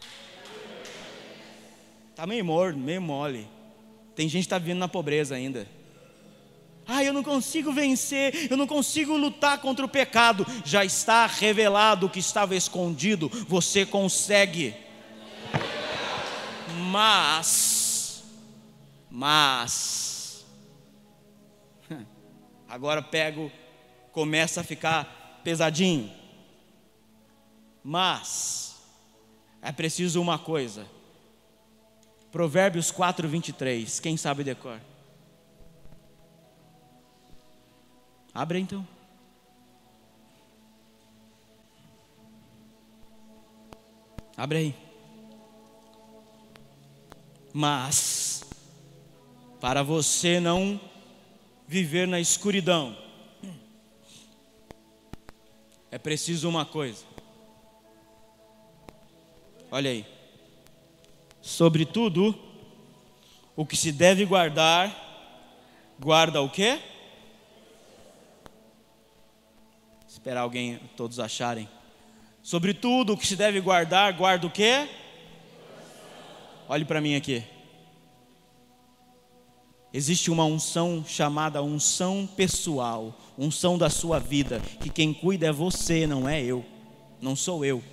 Está meio morto, meio mole. Tem gente que está vivendo na pobreza ainda. Ai, eu não consigo vencer, eu não consigo lutar contra o pecado. Já está revelado o que estava escondido, você consegue. Mas, agora começa a ficar pesadinho. Mas, é preciso uma coisa. Provérbios 4, 23, quem sabe decor? Abre então. Abre aí. Mas, para você não viver na escuridão, é preciso uma coisa. Olha aí. Sobretudo, o que se deve guardar, guarda o quê? Esperar alguém, todos acharem. Sobretudo, o que se deve guardar, guarda o quê? Olhe para mim aqui. Existe uma unção chamada unção pessoal, unção da sua vida, que quem cuida é você, não é eu, não sou eu.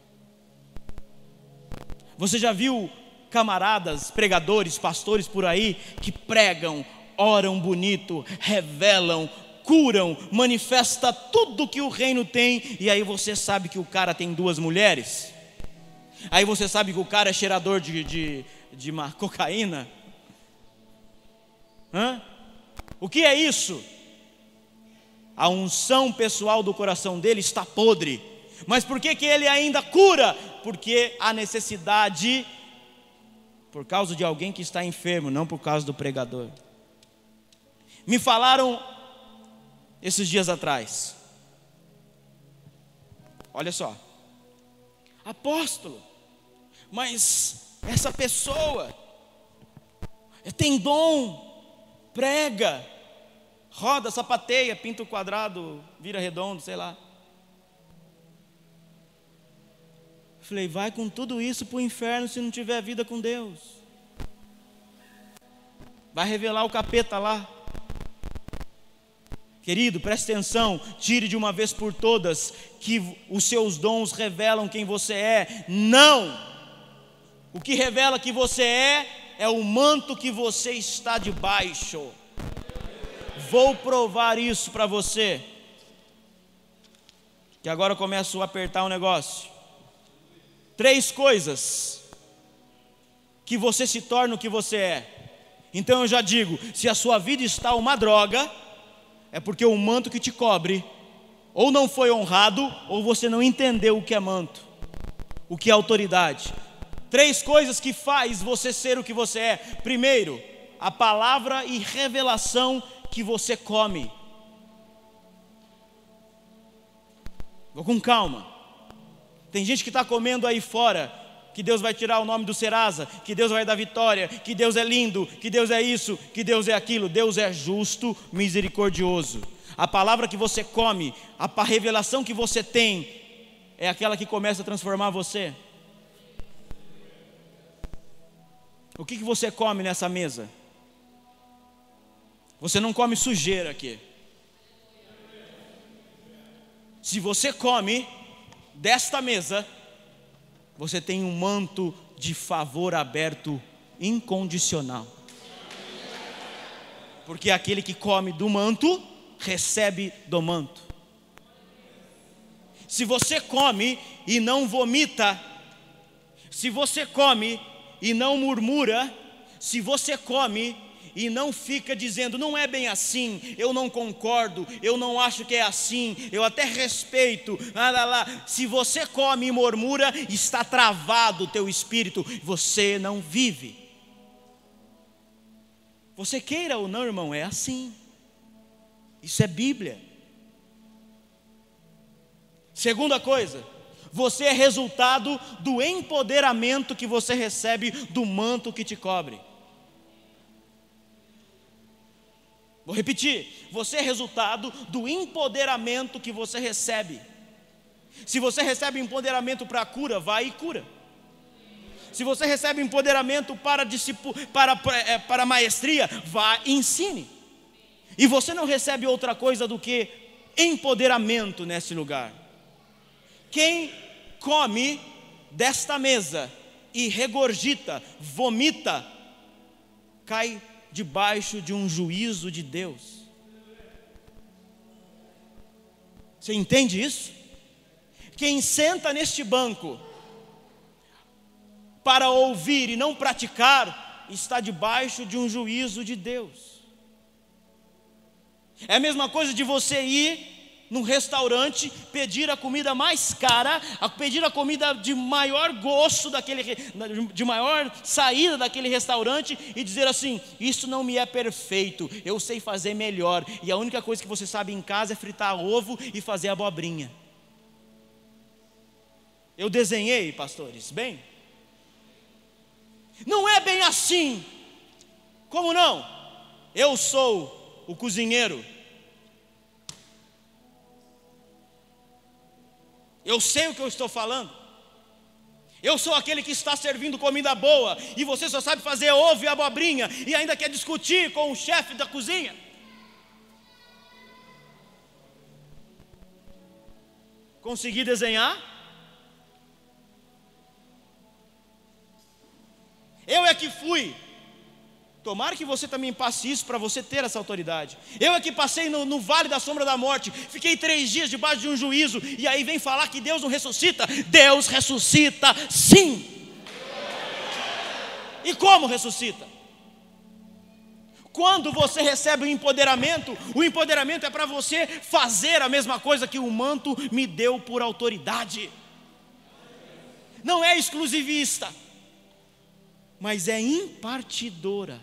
Você já viu camaradas, pregadores, pastores por aí, que pregam, oram bonito, revelam, curam, manifesta tudo que o reino tem, e aí você sabe que o cara tem 2 mulheres? Aí você sabe que o cara é cheirador de cocaína? O que é isso? A unção pessoal do coração dele está podre. Mas por que ele ainda cura? Porque há necessidade, por causa de alguém que está enfermo, não por causa do pregador. Me falaram esses dias atrás, olha só, apóstolo, mas essa pessoa tem dom, prega, roda, sapateia, pinta o quadrado, vira redondo, sei lá. Falei, vai com tudo isso para o inferno se não tiver vida com Deus. Vai revelar o capeta lá. Querido, preste atenção, tire de uma vez por todas que os seus dons revelam quem você é. Não! O que revela que você é o manto que você está debaixo. Vou provar isso para você. Que agora eu começo a apertar um negócio. 3 coisas que você se torna o que você é. Então eu já digo, se a sua vida está uma droga, é porque o manto que te cobre ou não foi honrado, ou você não entendeu o que é manto, o que é autoridade. 3 coisas que faz você ser o que você é. Primeiro, a palavra e revelação que você come. Vou com calma. Tem gente que está comendo aí fora, que Deus vai tirar o nome do Serasa, que Deus vai dar vitória, que Deus é lindo, que Deus é isso, que Deus é aquilo. Deus é justo, misericordioso. A palavra que você come, a revelação que você tem, é aquela que começa a transformar você. O que você come nessa mesa? Você não come sujeira aqui. Se você come desta mesa, você tem um manto de favor aberto incondicional. Porque aquele que come do manto, recebe do manto. Se você come e não vomita, se você come e não murmura, se você come e não fica dizendo, não é bem assim, eu não concordo, eu não acho que é assim, eu até respeito, se você come e murmura, está travado o teu espírito, você não vive. Você queira ou não, irmão, é assim. Isso é Bíblia. Segunda coisa, você é resultado do empoderamento que você recebe do manto que te cobre. Vou repetir, você é resultado do empoderamento que você recebe. Se você recebe empoderamento para a cura, vai e cura. Se você recebe empoderamento para maestria, vá e ensine. E você não recebe outra coisa do que empoderamento nesse lugar. Quem come desta mesa e regurgita, vomita, cai debaixo de um juízo de Deus. Você entende isso? Quem senta neste banco para ouvir e não praticar, está debaixo de um juízo de Deus. É a mesma coisa de você ir num restaurante, pedir a comida mais cara, pedir a comida de maior gosto, de maior saída daquele restaurante, e dizer assim, isso não me é perfeito, eu sei fazer melhor, e a única coisa que você sabe em casa é fritar ovo e fazer abobrinha. Eu desenhei, pastores, bem? Não é bem assim. Como não? Eu sou o cozinheiro. Eu sei o que eu estou falando. Eu sou aquele que está servindo comida boa, e você só sabe fazer ovo e abobrinha, e ainda quer discutir com o chefe da cozinha. Consegui desenhar? Eu é que fui. Tomara que você também passe isso para você ter essa autoridade. Eu é que passei no vale da sombra da morte, fiquei 3 dias debaixo de um juízo, e aí vem falar que Deus não ressuscita. Deus ressuscita sim. E como ressuscita? Quando você recebe o empoderamento é para você fazer a mesma coisa que o manto me deu por autoridade. Não é exclusivista, mas é impartidora.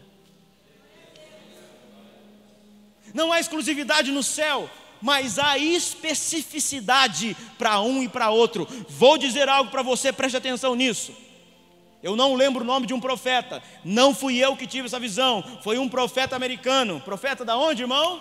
Não há exclusividade no céu, mas há especificidade para um e para outro. Vou dizer algo para você, preste atenção nisso. Eu não lembro o nome de um profeta, não fui eu que tive essa visão, foi um profeta americano. Profeta da onde, irmão?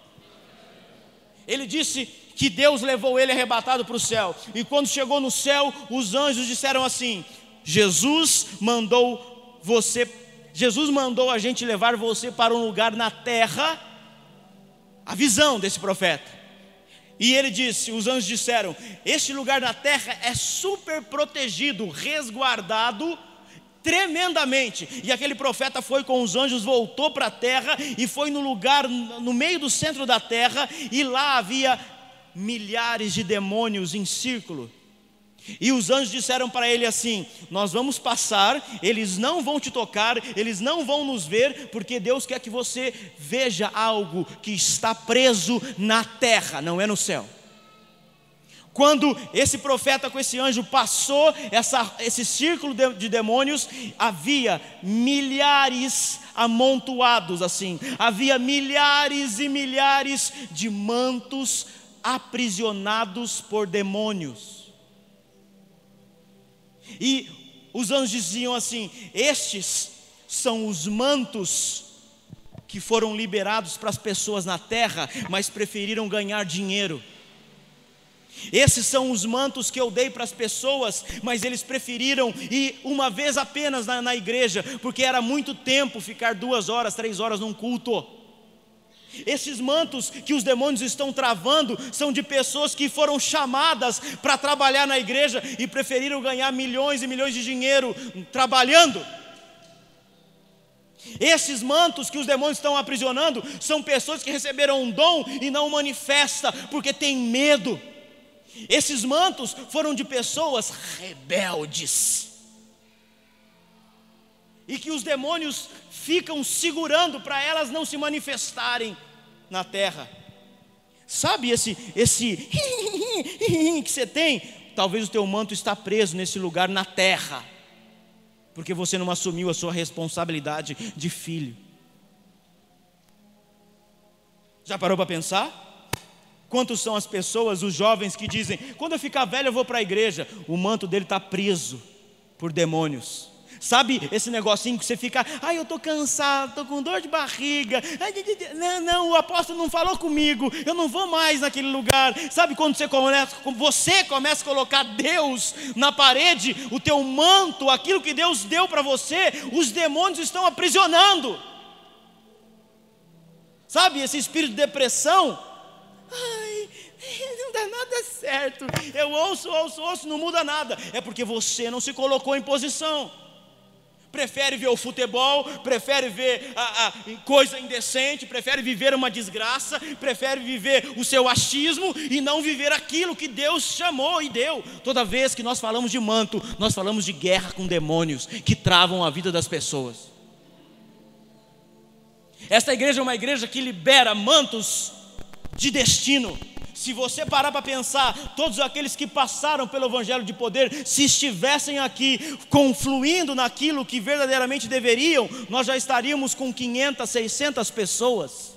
Ele disse que Deus levou ele arrebatado para o céu, e quando chegou no céu, os anjos disseram assim: Jesus mandou a gente levar você para um lugar na terra. A visão desse profeta. E ele disse, os anjos disseram, este lugar na terra é super protegido, resguardado tremendamente. E aquele profeta foi com os anjos, voltou para a terra e foi no lugar, no meio do centro da terra, e lá havia milhares de demônios em círculo. E os anjos disseram para ele assim: nós vamos passar, eles não vão te tocar, eles não vão nos ver, porque Deus quer que você veja algo que está preso na terra, não é no céu. Quando esse profeta com esse anjo passou esse círculo de demônios, havia milhares amontoados assim, havia milhares e milhares de mantos aprisionados por demônios. E os anjos diziam assim: estes são os mantos que foram liberados para as pessoas na terra, mas preferiram ganhar dinheiro. Esses são os mantos que eu dei para as pessoas, mas eles preferiram ir uma vez apenas na igreja, porque era muito tempo ficar 2 horas, 3 horas num culto. Esses mantos que os demônios estão travando são de pessoas que foram chamadas para trabalhar na igreja e preferiram ganhar milhões e milhões de dinheiro trabalhando. Esses mantos que os demônios estão aprisionando são pessoas que receberam um dom e não manifesta porque tem medo. Esses mantos foram de pessoas rebeldes, e que os demônios ficam segurando para elas não se manifestarem na terra. Sabe esse que você tem? Talvez o teu manto está preso nesse lugar na terra, porque você não assumiu a sua responsabilidade de filho. Já parou para pensar? Quantos são as pessoas, os jovens que dizem: quando eu ficar velho eu vou para a igreja. O manto dele está preso por demônios. Sabe esse negocinho que você fica: eu estou cansado, estou com dor de barriga, não, o apóstolo não falou comigo, eu não vou mais naquele lugar. Sabe quando você começa a colocar Deus na parede, o teu manto, aquilo que Deus deu para você, os demônios estão aprisionando. Sabe esse espírito de depressão? Não dá nada certo, eu ouço, não muda nada. É porque você não se colocou em posição. Prefere ver o futebol, prefere ver a coisa indecente, prefere viver uma desgraça, prefere viver o seu achismo e não viver aquilo que Deus chamou e deu. Toda vez que nós falamos de manto, nós falamos de guerra com demônios que travam a vida das pessoas. Esta igreja é uma igreja que libera mantos de destino. Se você parar para pensar, todos aqueles que passaram pelo evangelho de poder, se estivessem aqui confluindo naquilo que verdadeiramente deveriam, nós já estaríamos com 500, 600 pessoas.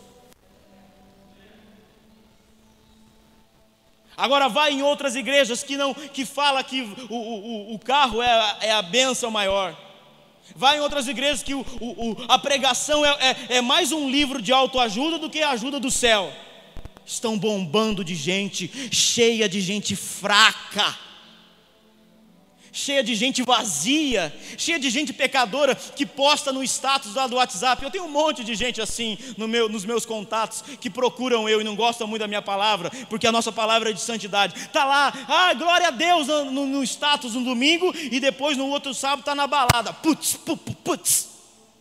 Agora vai em outras igrejas que fala que o carro é a bênção maior. Vai em outras igrejas que a pregação é mais um livro de autoajuda do que a ajuda do céu. Estão bombando de gente, cheia de gente fraca, cheia de gente vazia, cheia de gente pecadora que posta no status lá do WhatsApp. Eu tenho um monte de gente assim nos meus contatos, que procuram eu e não gostam muito da minha palavra, porque a nossa palavra é de santidade. Está lá, glória a Deus no status no domingo, e depois no outro sábado está na balada, putz.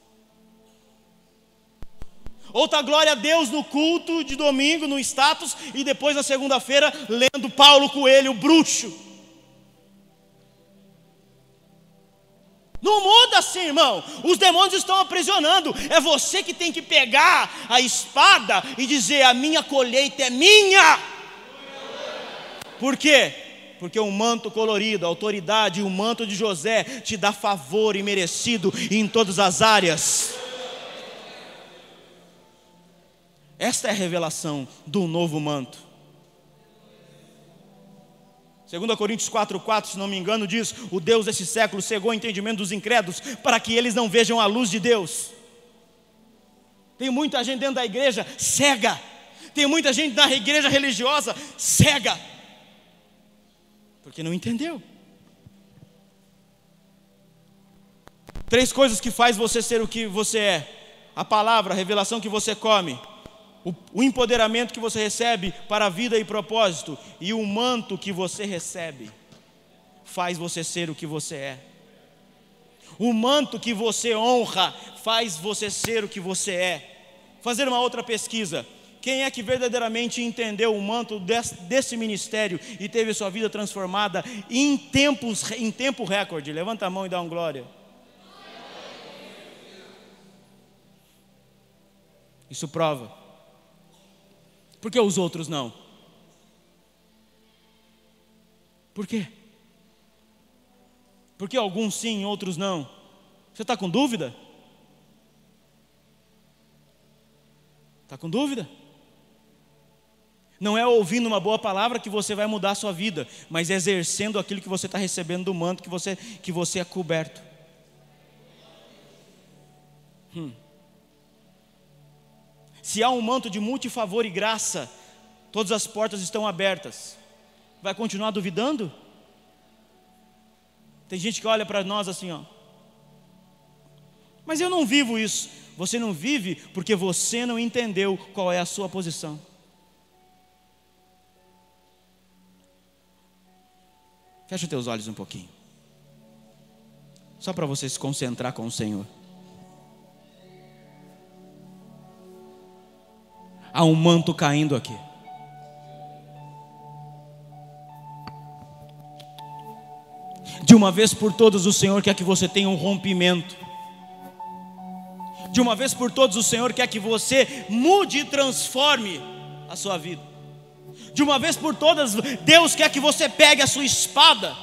Ou está glória a Deus no culto de domingo, no status, e depois na segunda-feira lendo Paulo Coelho, o bruxo. Não muda assim, irmão. Os demônios estão aprisionando. É você que tem que pegar a espada e dizer: a minha colheita é minha. Por quê? Porque o manto colorido, a autoridade, o manto de José te dá favor imerecido em todas as áreas. Esta é a revelação do novo manto. 2 Coríntios 4,4, se não me engano, diz: o Deus desse século cegou o entendimento dos incrédulos, para que eles não vejam a luz de Deus. Tem muita gente dentro da igreja cega. Tem muita gente na igreja religiosa cega, porque não entendeu. 3 coisas que faz você ser o que você é: a palavra, a revelação que você come, o empoderamento que você recebe para a vida e propósito, e o manto que você recebe faz você ser o que você é. O manto que você honra faz você ser o que você é. Fazer uma outra pesquisa: quem é que verdadeiramente entendeu o manto desse ministério e teve sua vida transformada em tempo recorde? Levanta a mão e dá um glória. Isso prova. Por que os outros não? Por quê? Por que alguns sim, outros não? Você está com dúvida? Está com dúvida? Não é ouvindo uma boa palavra que você vai mudar a sua vida, mas exercendo aquilo que você está recebendo do manto que você é coberto. Se há um manto de multifavor e graça, todas as portas estão abertas. Vai continuar duvidando? Tem gente que olha para nós assim, mas eu não vivo isso. Você não vive porque você não entendeu qual é a sua posição. Fecha os teus olhos um pouquinho, só para você se concentrar com o Senhor. Há um manto caindo aqui. De uma vez por todas o Senhor quer que você tenha um rompimento. De uma vez por todas o Senhor quer que você mude e transforme a sua vida. De uma vez por todas Deus quer que você pegue a sua espada.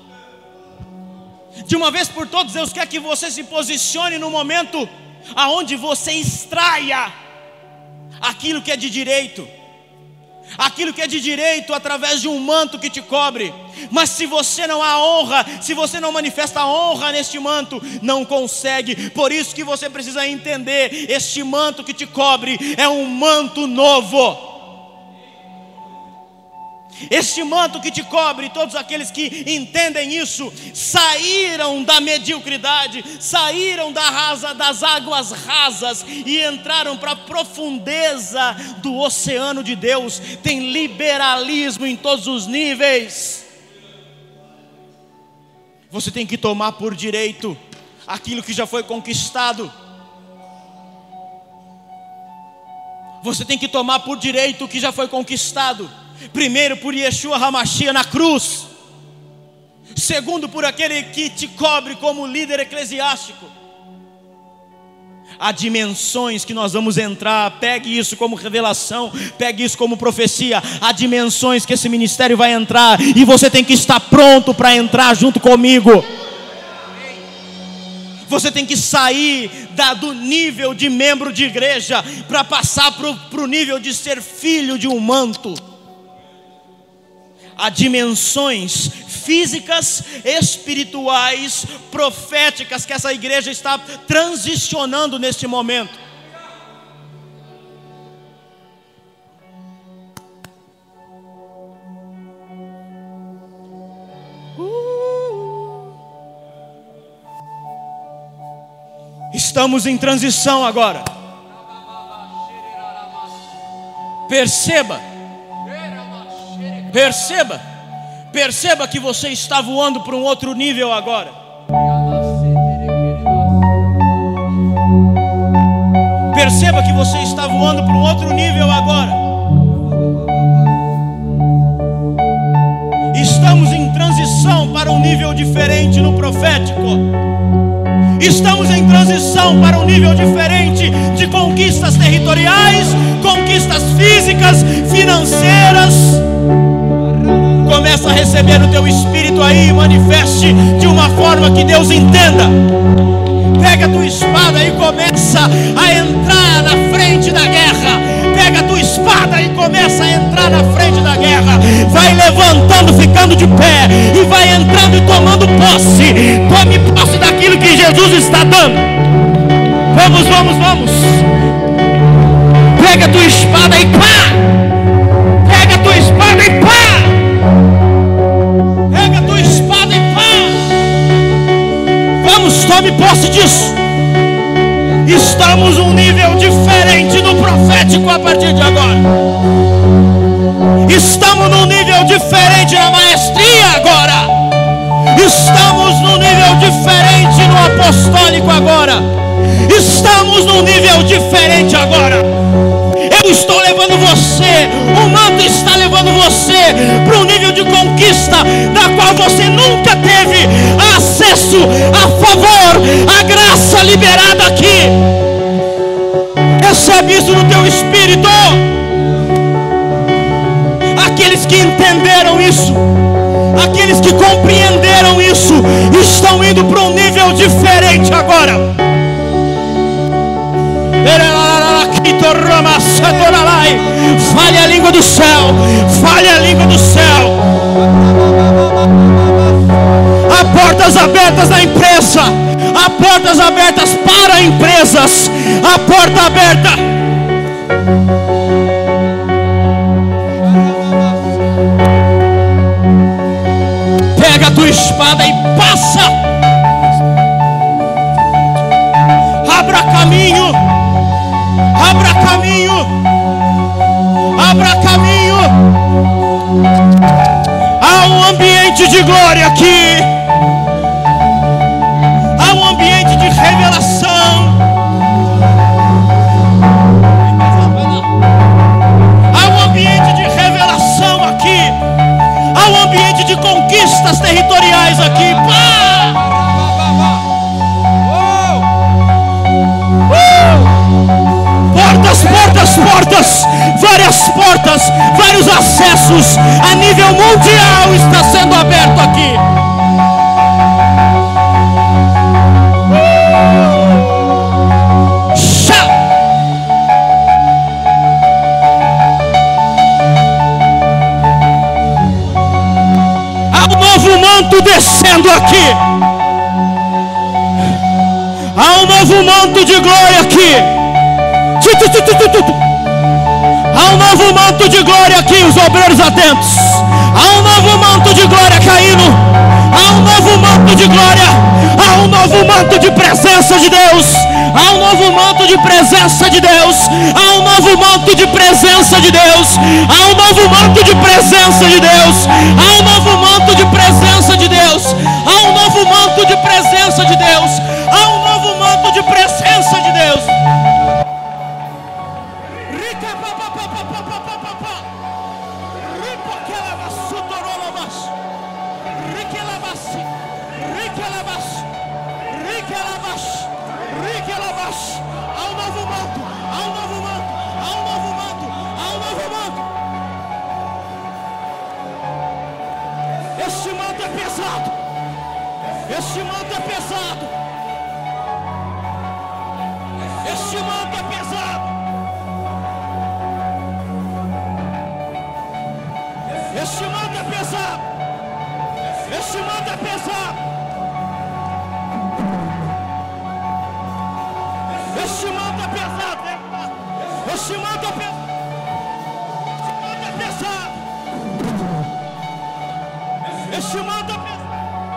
De uma vez por todas Deus quer que você se posicione no momento aonde você extraia aquilo que é de direito. Aquilo que é de direito através de um manto que te cobre. Mas se você não há honra, se você não manifesta a honra neste manto, não consegue. Por isso que você precisa entender: este manto que te cobre é um manto novo. Este manto que te cobre, todos aqueles que entendem isso, saíram da mediocridade, saíram das águas rasas e entraram para a profundeza do oceano de Deus. Tem liberalismo em todos os níveis. Você tem que tomar por direito aquilo que já foi conquistado. Você tem que tomar por direito o que já foi conquistado. Primeiro por Yeshua HaMashiach na cruz. Segundo por aquele que te cobre como líder eclesiástico. Há dimensões que nós vamos entrar. Pegue isso como revelação, pegue isso como profecia. Há dimensões que esse ministério vai entrar, e você tem que estar pronto para entrar junto comigo. Você tem que sair do nível de membro de igreja para passar para o nível de ser filho de um manto. Há dimensões físicas, espirituais, proféticas que essa igreja está transicionando neste momento. Estamos em transição agora. Perceba que você está voando para um outro nível agora. Perceba que você está voando para um outro nível agora. Estamos em transição para um nível diferente no profético. Estamos em transição para um nível diferente de conquistas territoriais, conquistas físicas, financeiras. Começa a receber o teu espírito aí, manifeste de uma forma que Deus entenda. Pega a tua espada e começa a entrar na frente da guerra. Pega a tua espada e começa a entrar na frente da guerra. Vai levantando, ficando de pé, e vai entrando e tomando posse. Tome posse daquilo que Jesus está dando. Vamos. Pega a tua espada e pá! Pega a tua espada e pá! Pega a tua espada e pá! Vamos, tome posse disso. Estamos num nível diferente no profético a partir de agora. Estamos num nível diferente na maestria agora. Estamos num nível diferente no apostólico agora. Estamos num nível diferente agora. Eu estou levando você, o manto está levando você para um nível de conquista da qual você nunca teve acesso, a favor, a graça liberada aqui. Recebe isso no teu espírito. Aqueles que entenderam isso, aqueles que compreenderam isso, estão indo para um nível diferente agora. Fale a língua do céu. Fale a língua do céu. Há portas abertas na imprensa. Há portas abertas para empresas. A porta aberta. Pega a tua espada e passa. Abra caminho. Abra caminho. Abra caminho. Há um ambiente de glória aqui. Há um ambiente de revelação. Há um ambiente de revelação aqui. Há um ambiente de conquistas territoriais aqui. várias portas, vários acessos a nível mundial está sendo aberto aqui. Há um novo manto descendo aqui. Há um novo manto de glória aqui. Há um novo manto de glória aqui, os obreiros atentos. Há um novo manto de glória caindo. Há um novo manto de glória. Há um novo manto de presença de Deus. Há um novo manto de presença de Deus. Há um novo manto de presença de Deus. Há um novo manto de presença de Deus. Há um novo manto de presença de Deus. Há um novo manto de presença de Deus. Há um novo manto de presença de Deus. Há um novo manto, há um novo manto, há um novo manto, há um novo manto. Este manto é pesado. Este manto é pesado. Este manto é pesado. Este manto é pesado. Este manto é pesado. Este manto é pesado. Este manto é pesado. Este manto é pesado.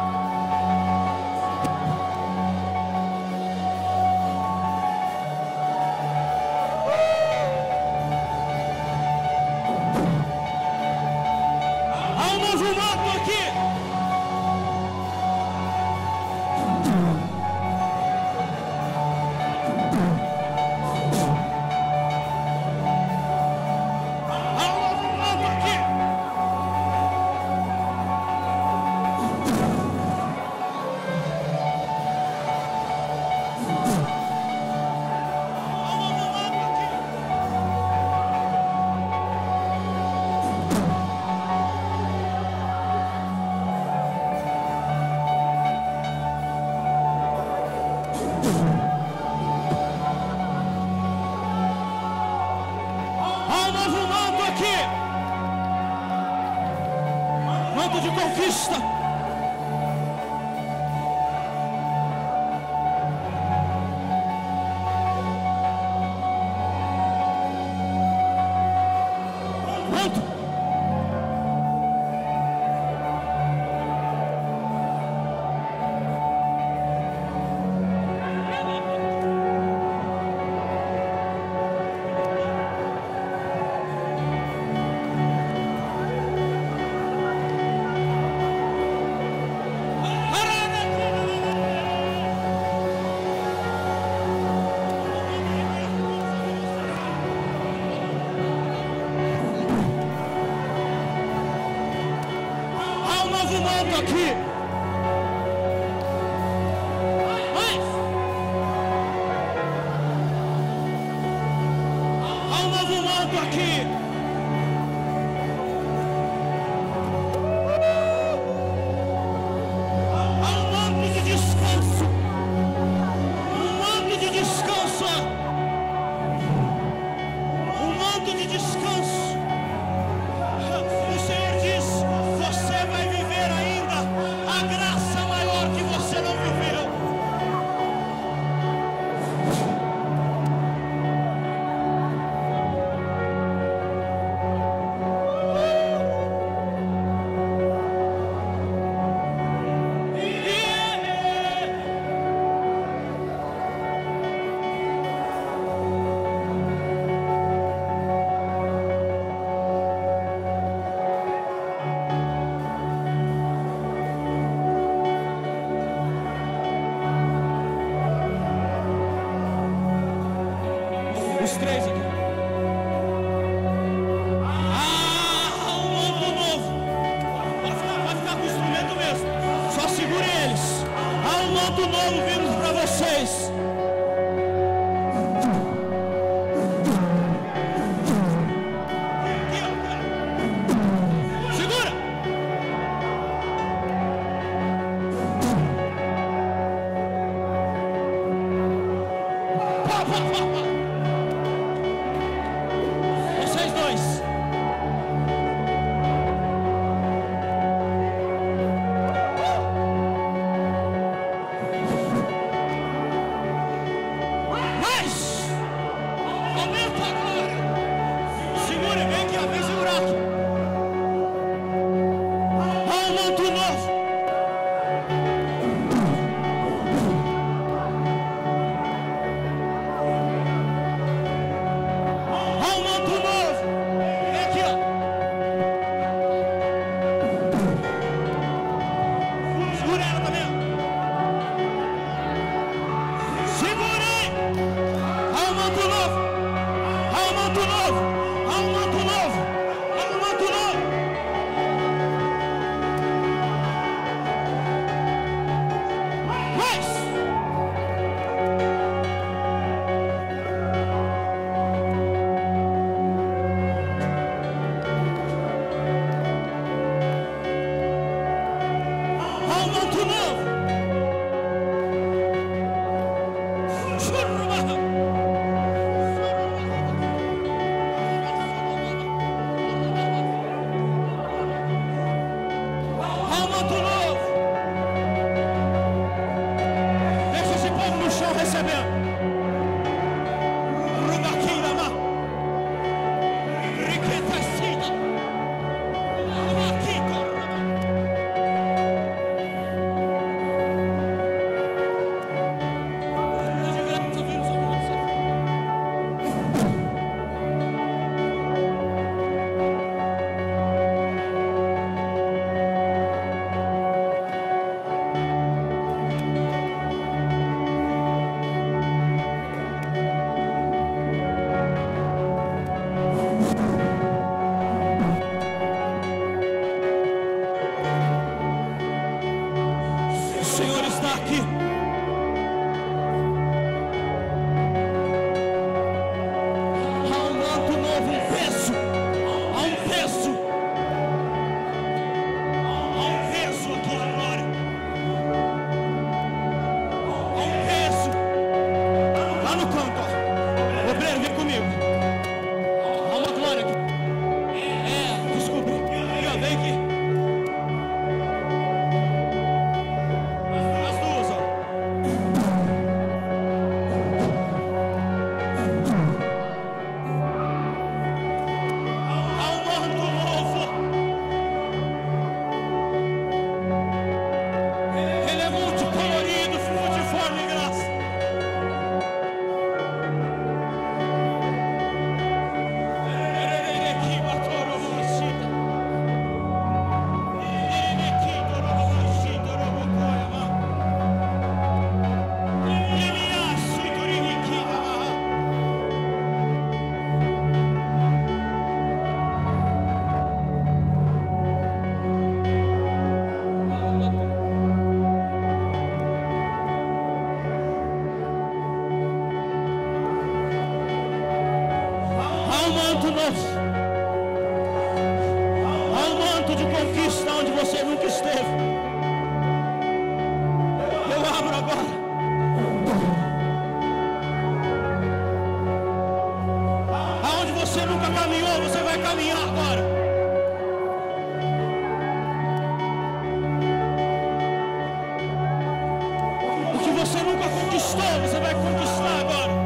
Há um novo manto aqui. Manto de conquista. Manto. Aqui. Há um novo manto aqui. Há um manto de descanso. Um manto de descanso. Um manto de descanso. O Senhor diz: você vai viver ainda a graça maior que você não viveu. Os três aqui. Há um manto novo. Vai ficar com o instrumento mesmo. Só segure eles. Há um manto novo vindo para vocês. Vocês dois. Mais. Aumenta a glória. Segure bem que vem segurar aqui. Há um manto novo. Há um manto de conquista onde você nunca esteve. Eu abro agora. Aonde você nunca caminhou, você vai caminhar agora. O que você nunca conquistou, você vai conquistar agora.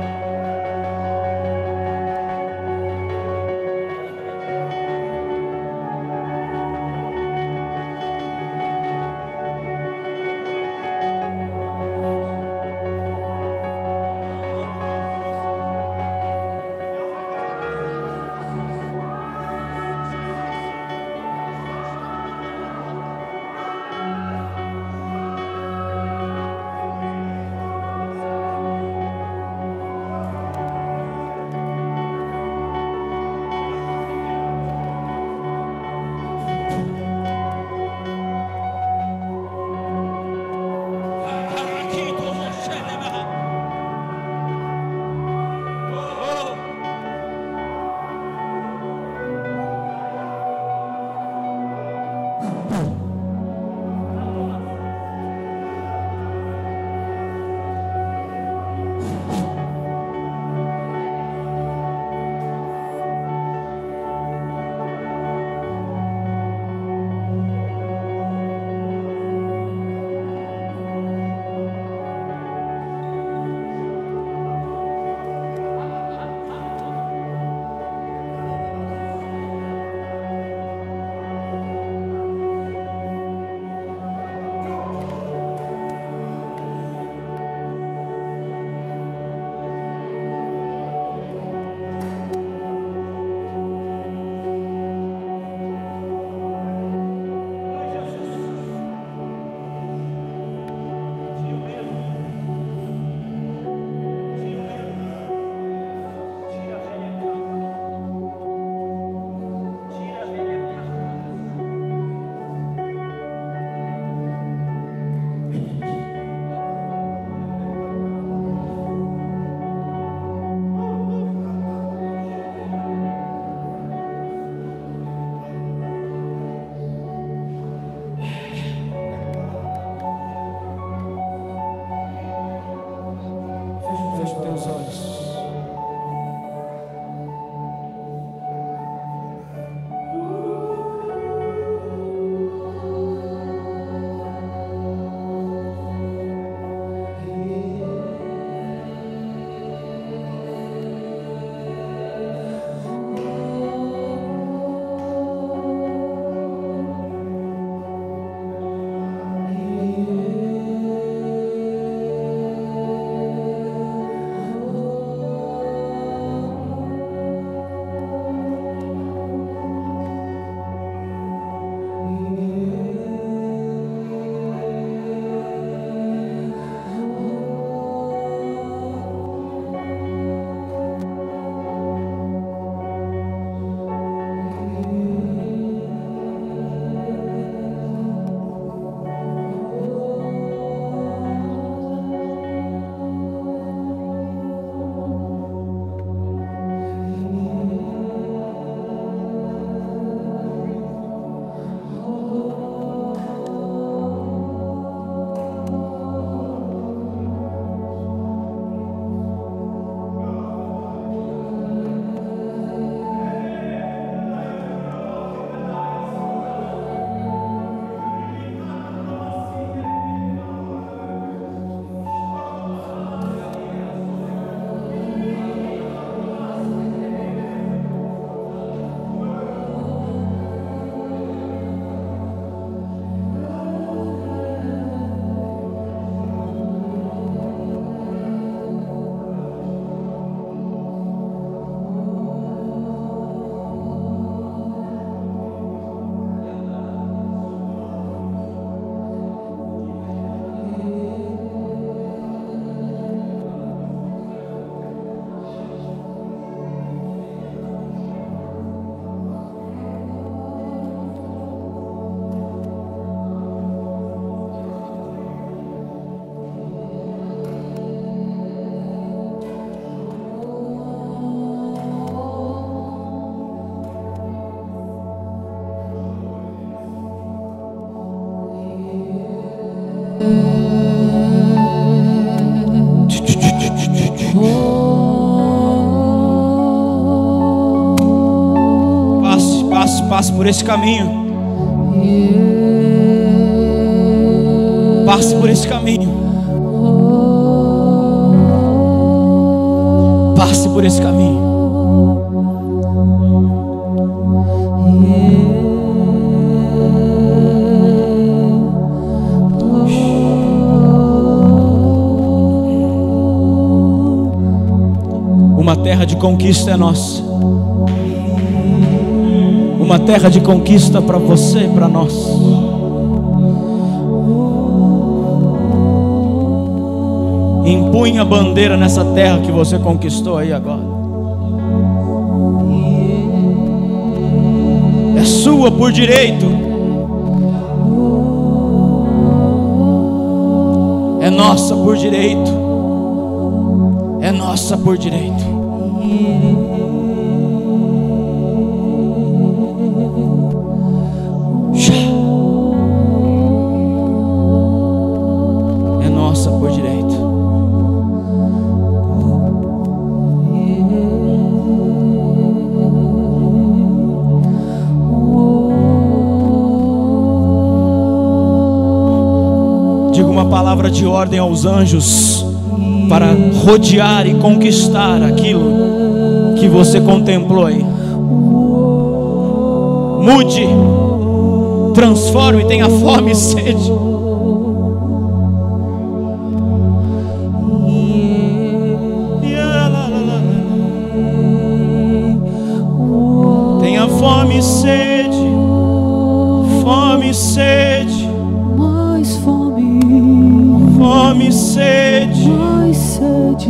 passe por esse caminho. Passe por esse caminho. Passe por esse caminho. Uma terra de conquista é nossa. Uma terra de conquista para você e para nós. Empunhe a bandeira nessa terra que você conquistou aí agora. É sua por direito. É nossa por direito. É nossa por direito. É nossa por direito. Diga uma palavra de ordem aos anjos para rodear e conquistar aquilo que você contemplou aí. Mude, transforme, tenha fome e sede. Tenha fome e sede, fome e sede, mais fome, fome e sede, mais sede,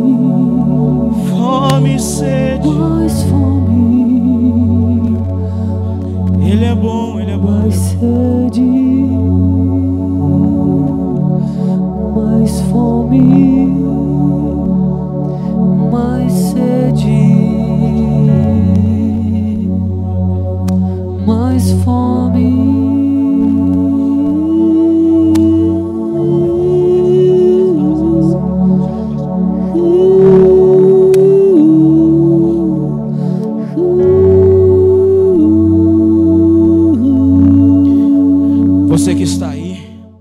fome e sede. mais fome, Ele é bom, Ele é bom. mais sede, mais fome, mais sede, mais fome. Você que está aí,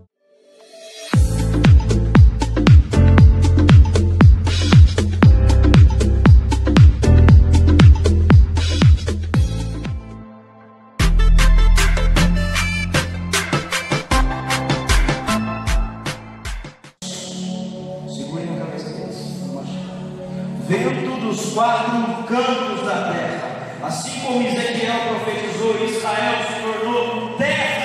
segure na cabeça deles. Vento dos quatro cantos da terra, assim como Ezequiel profetizou, Israel se tornou terra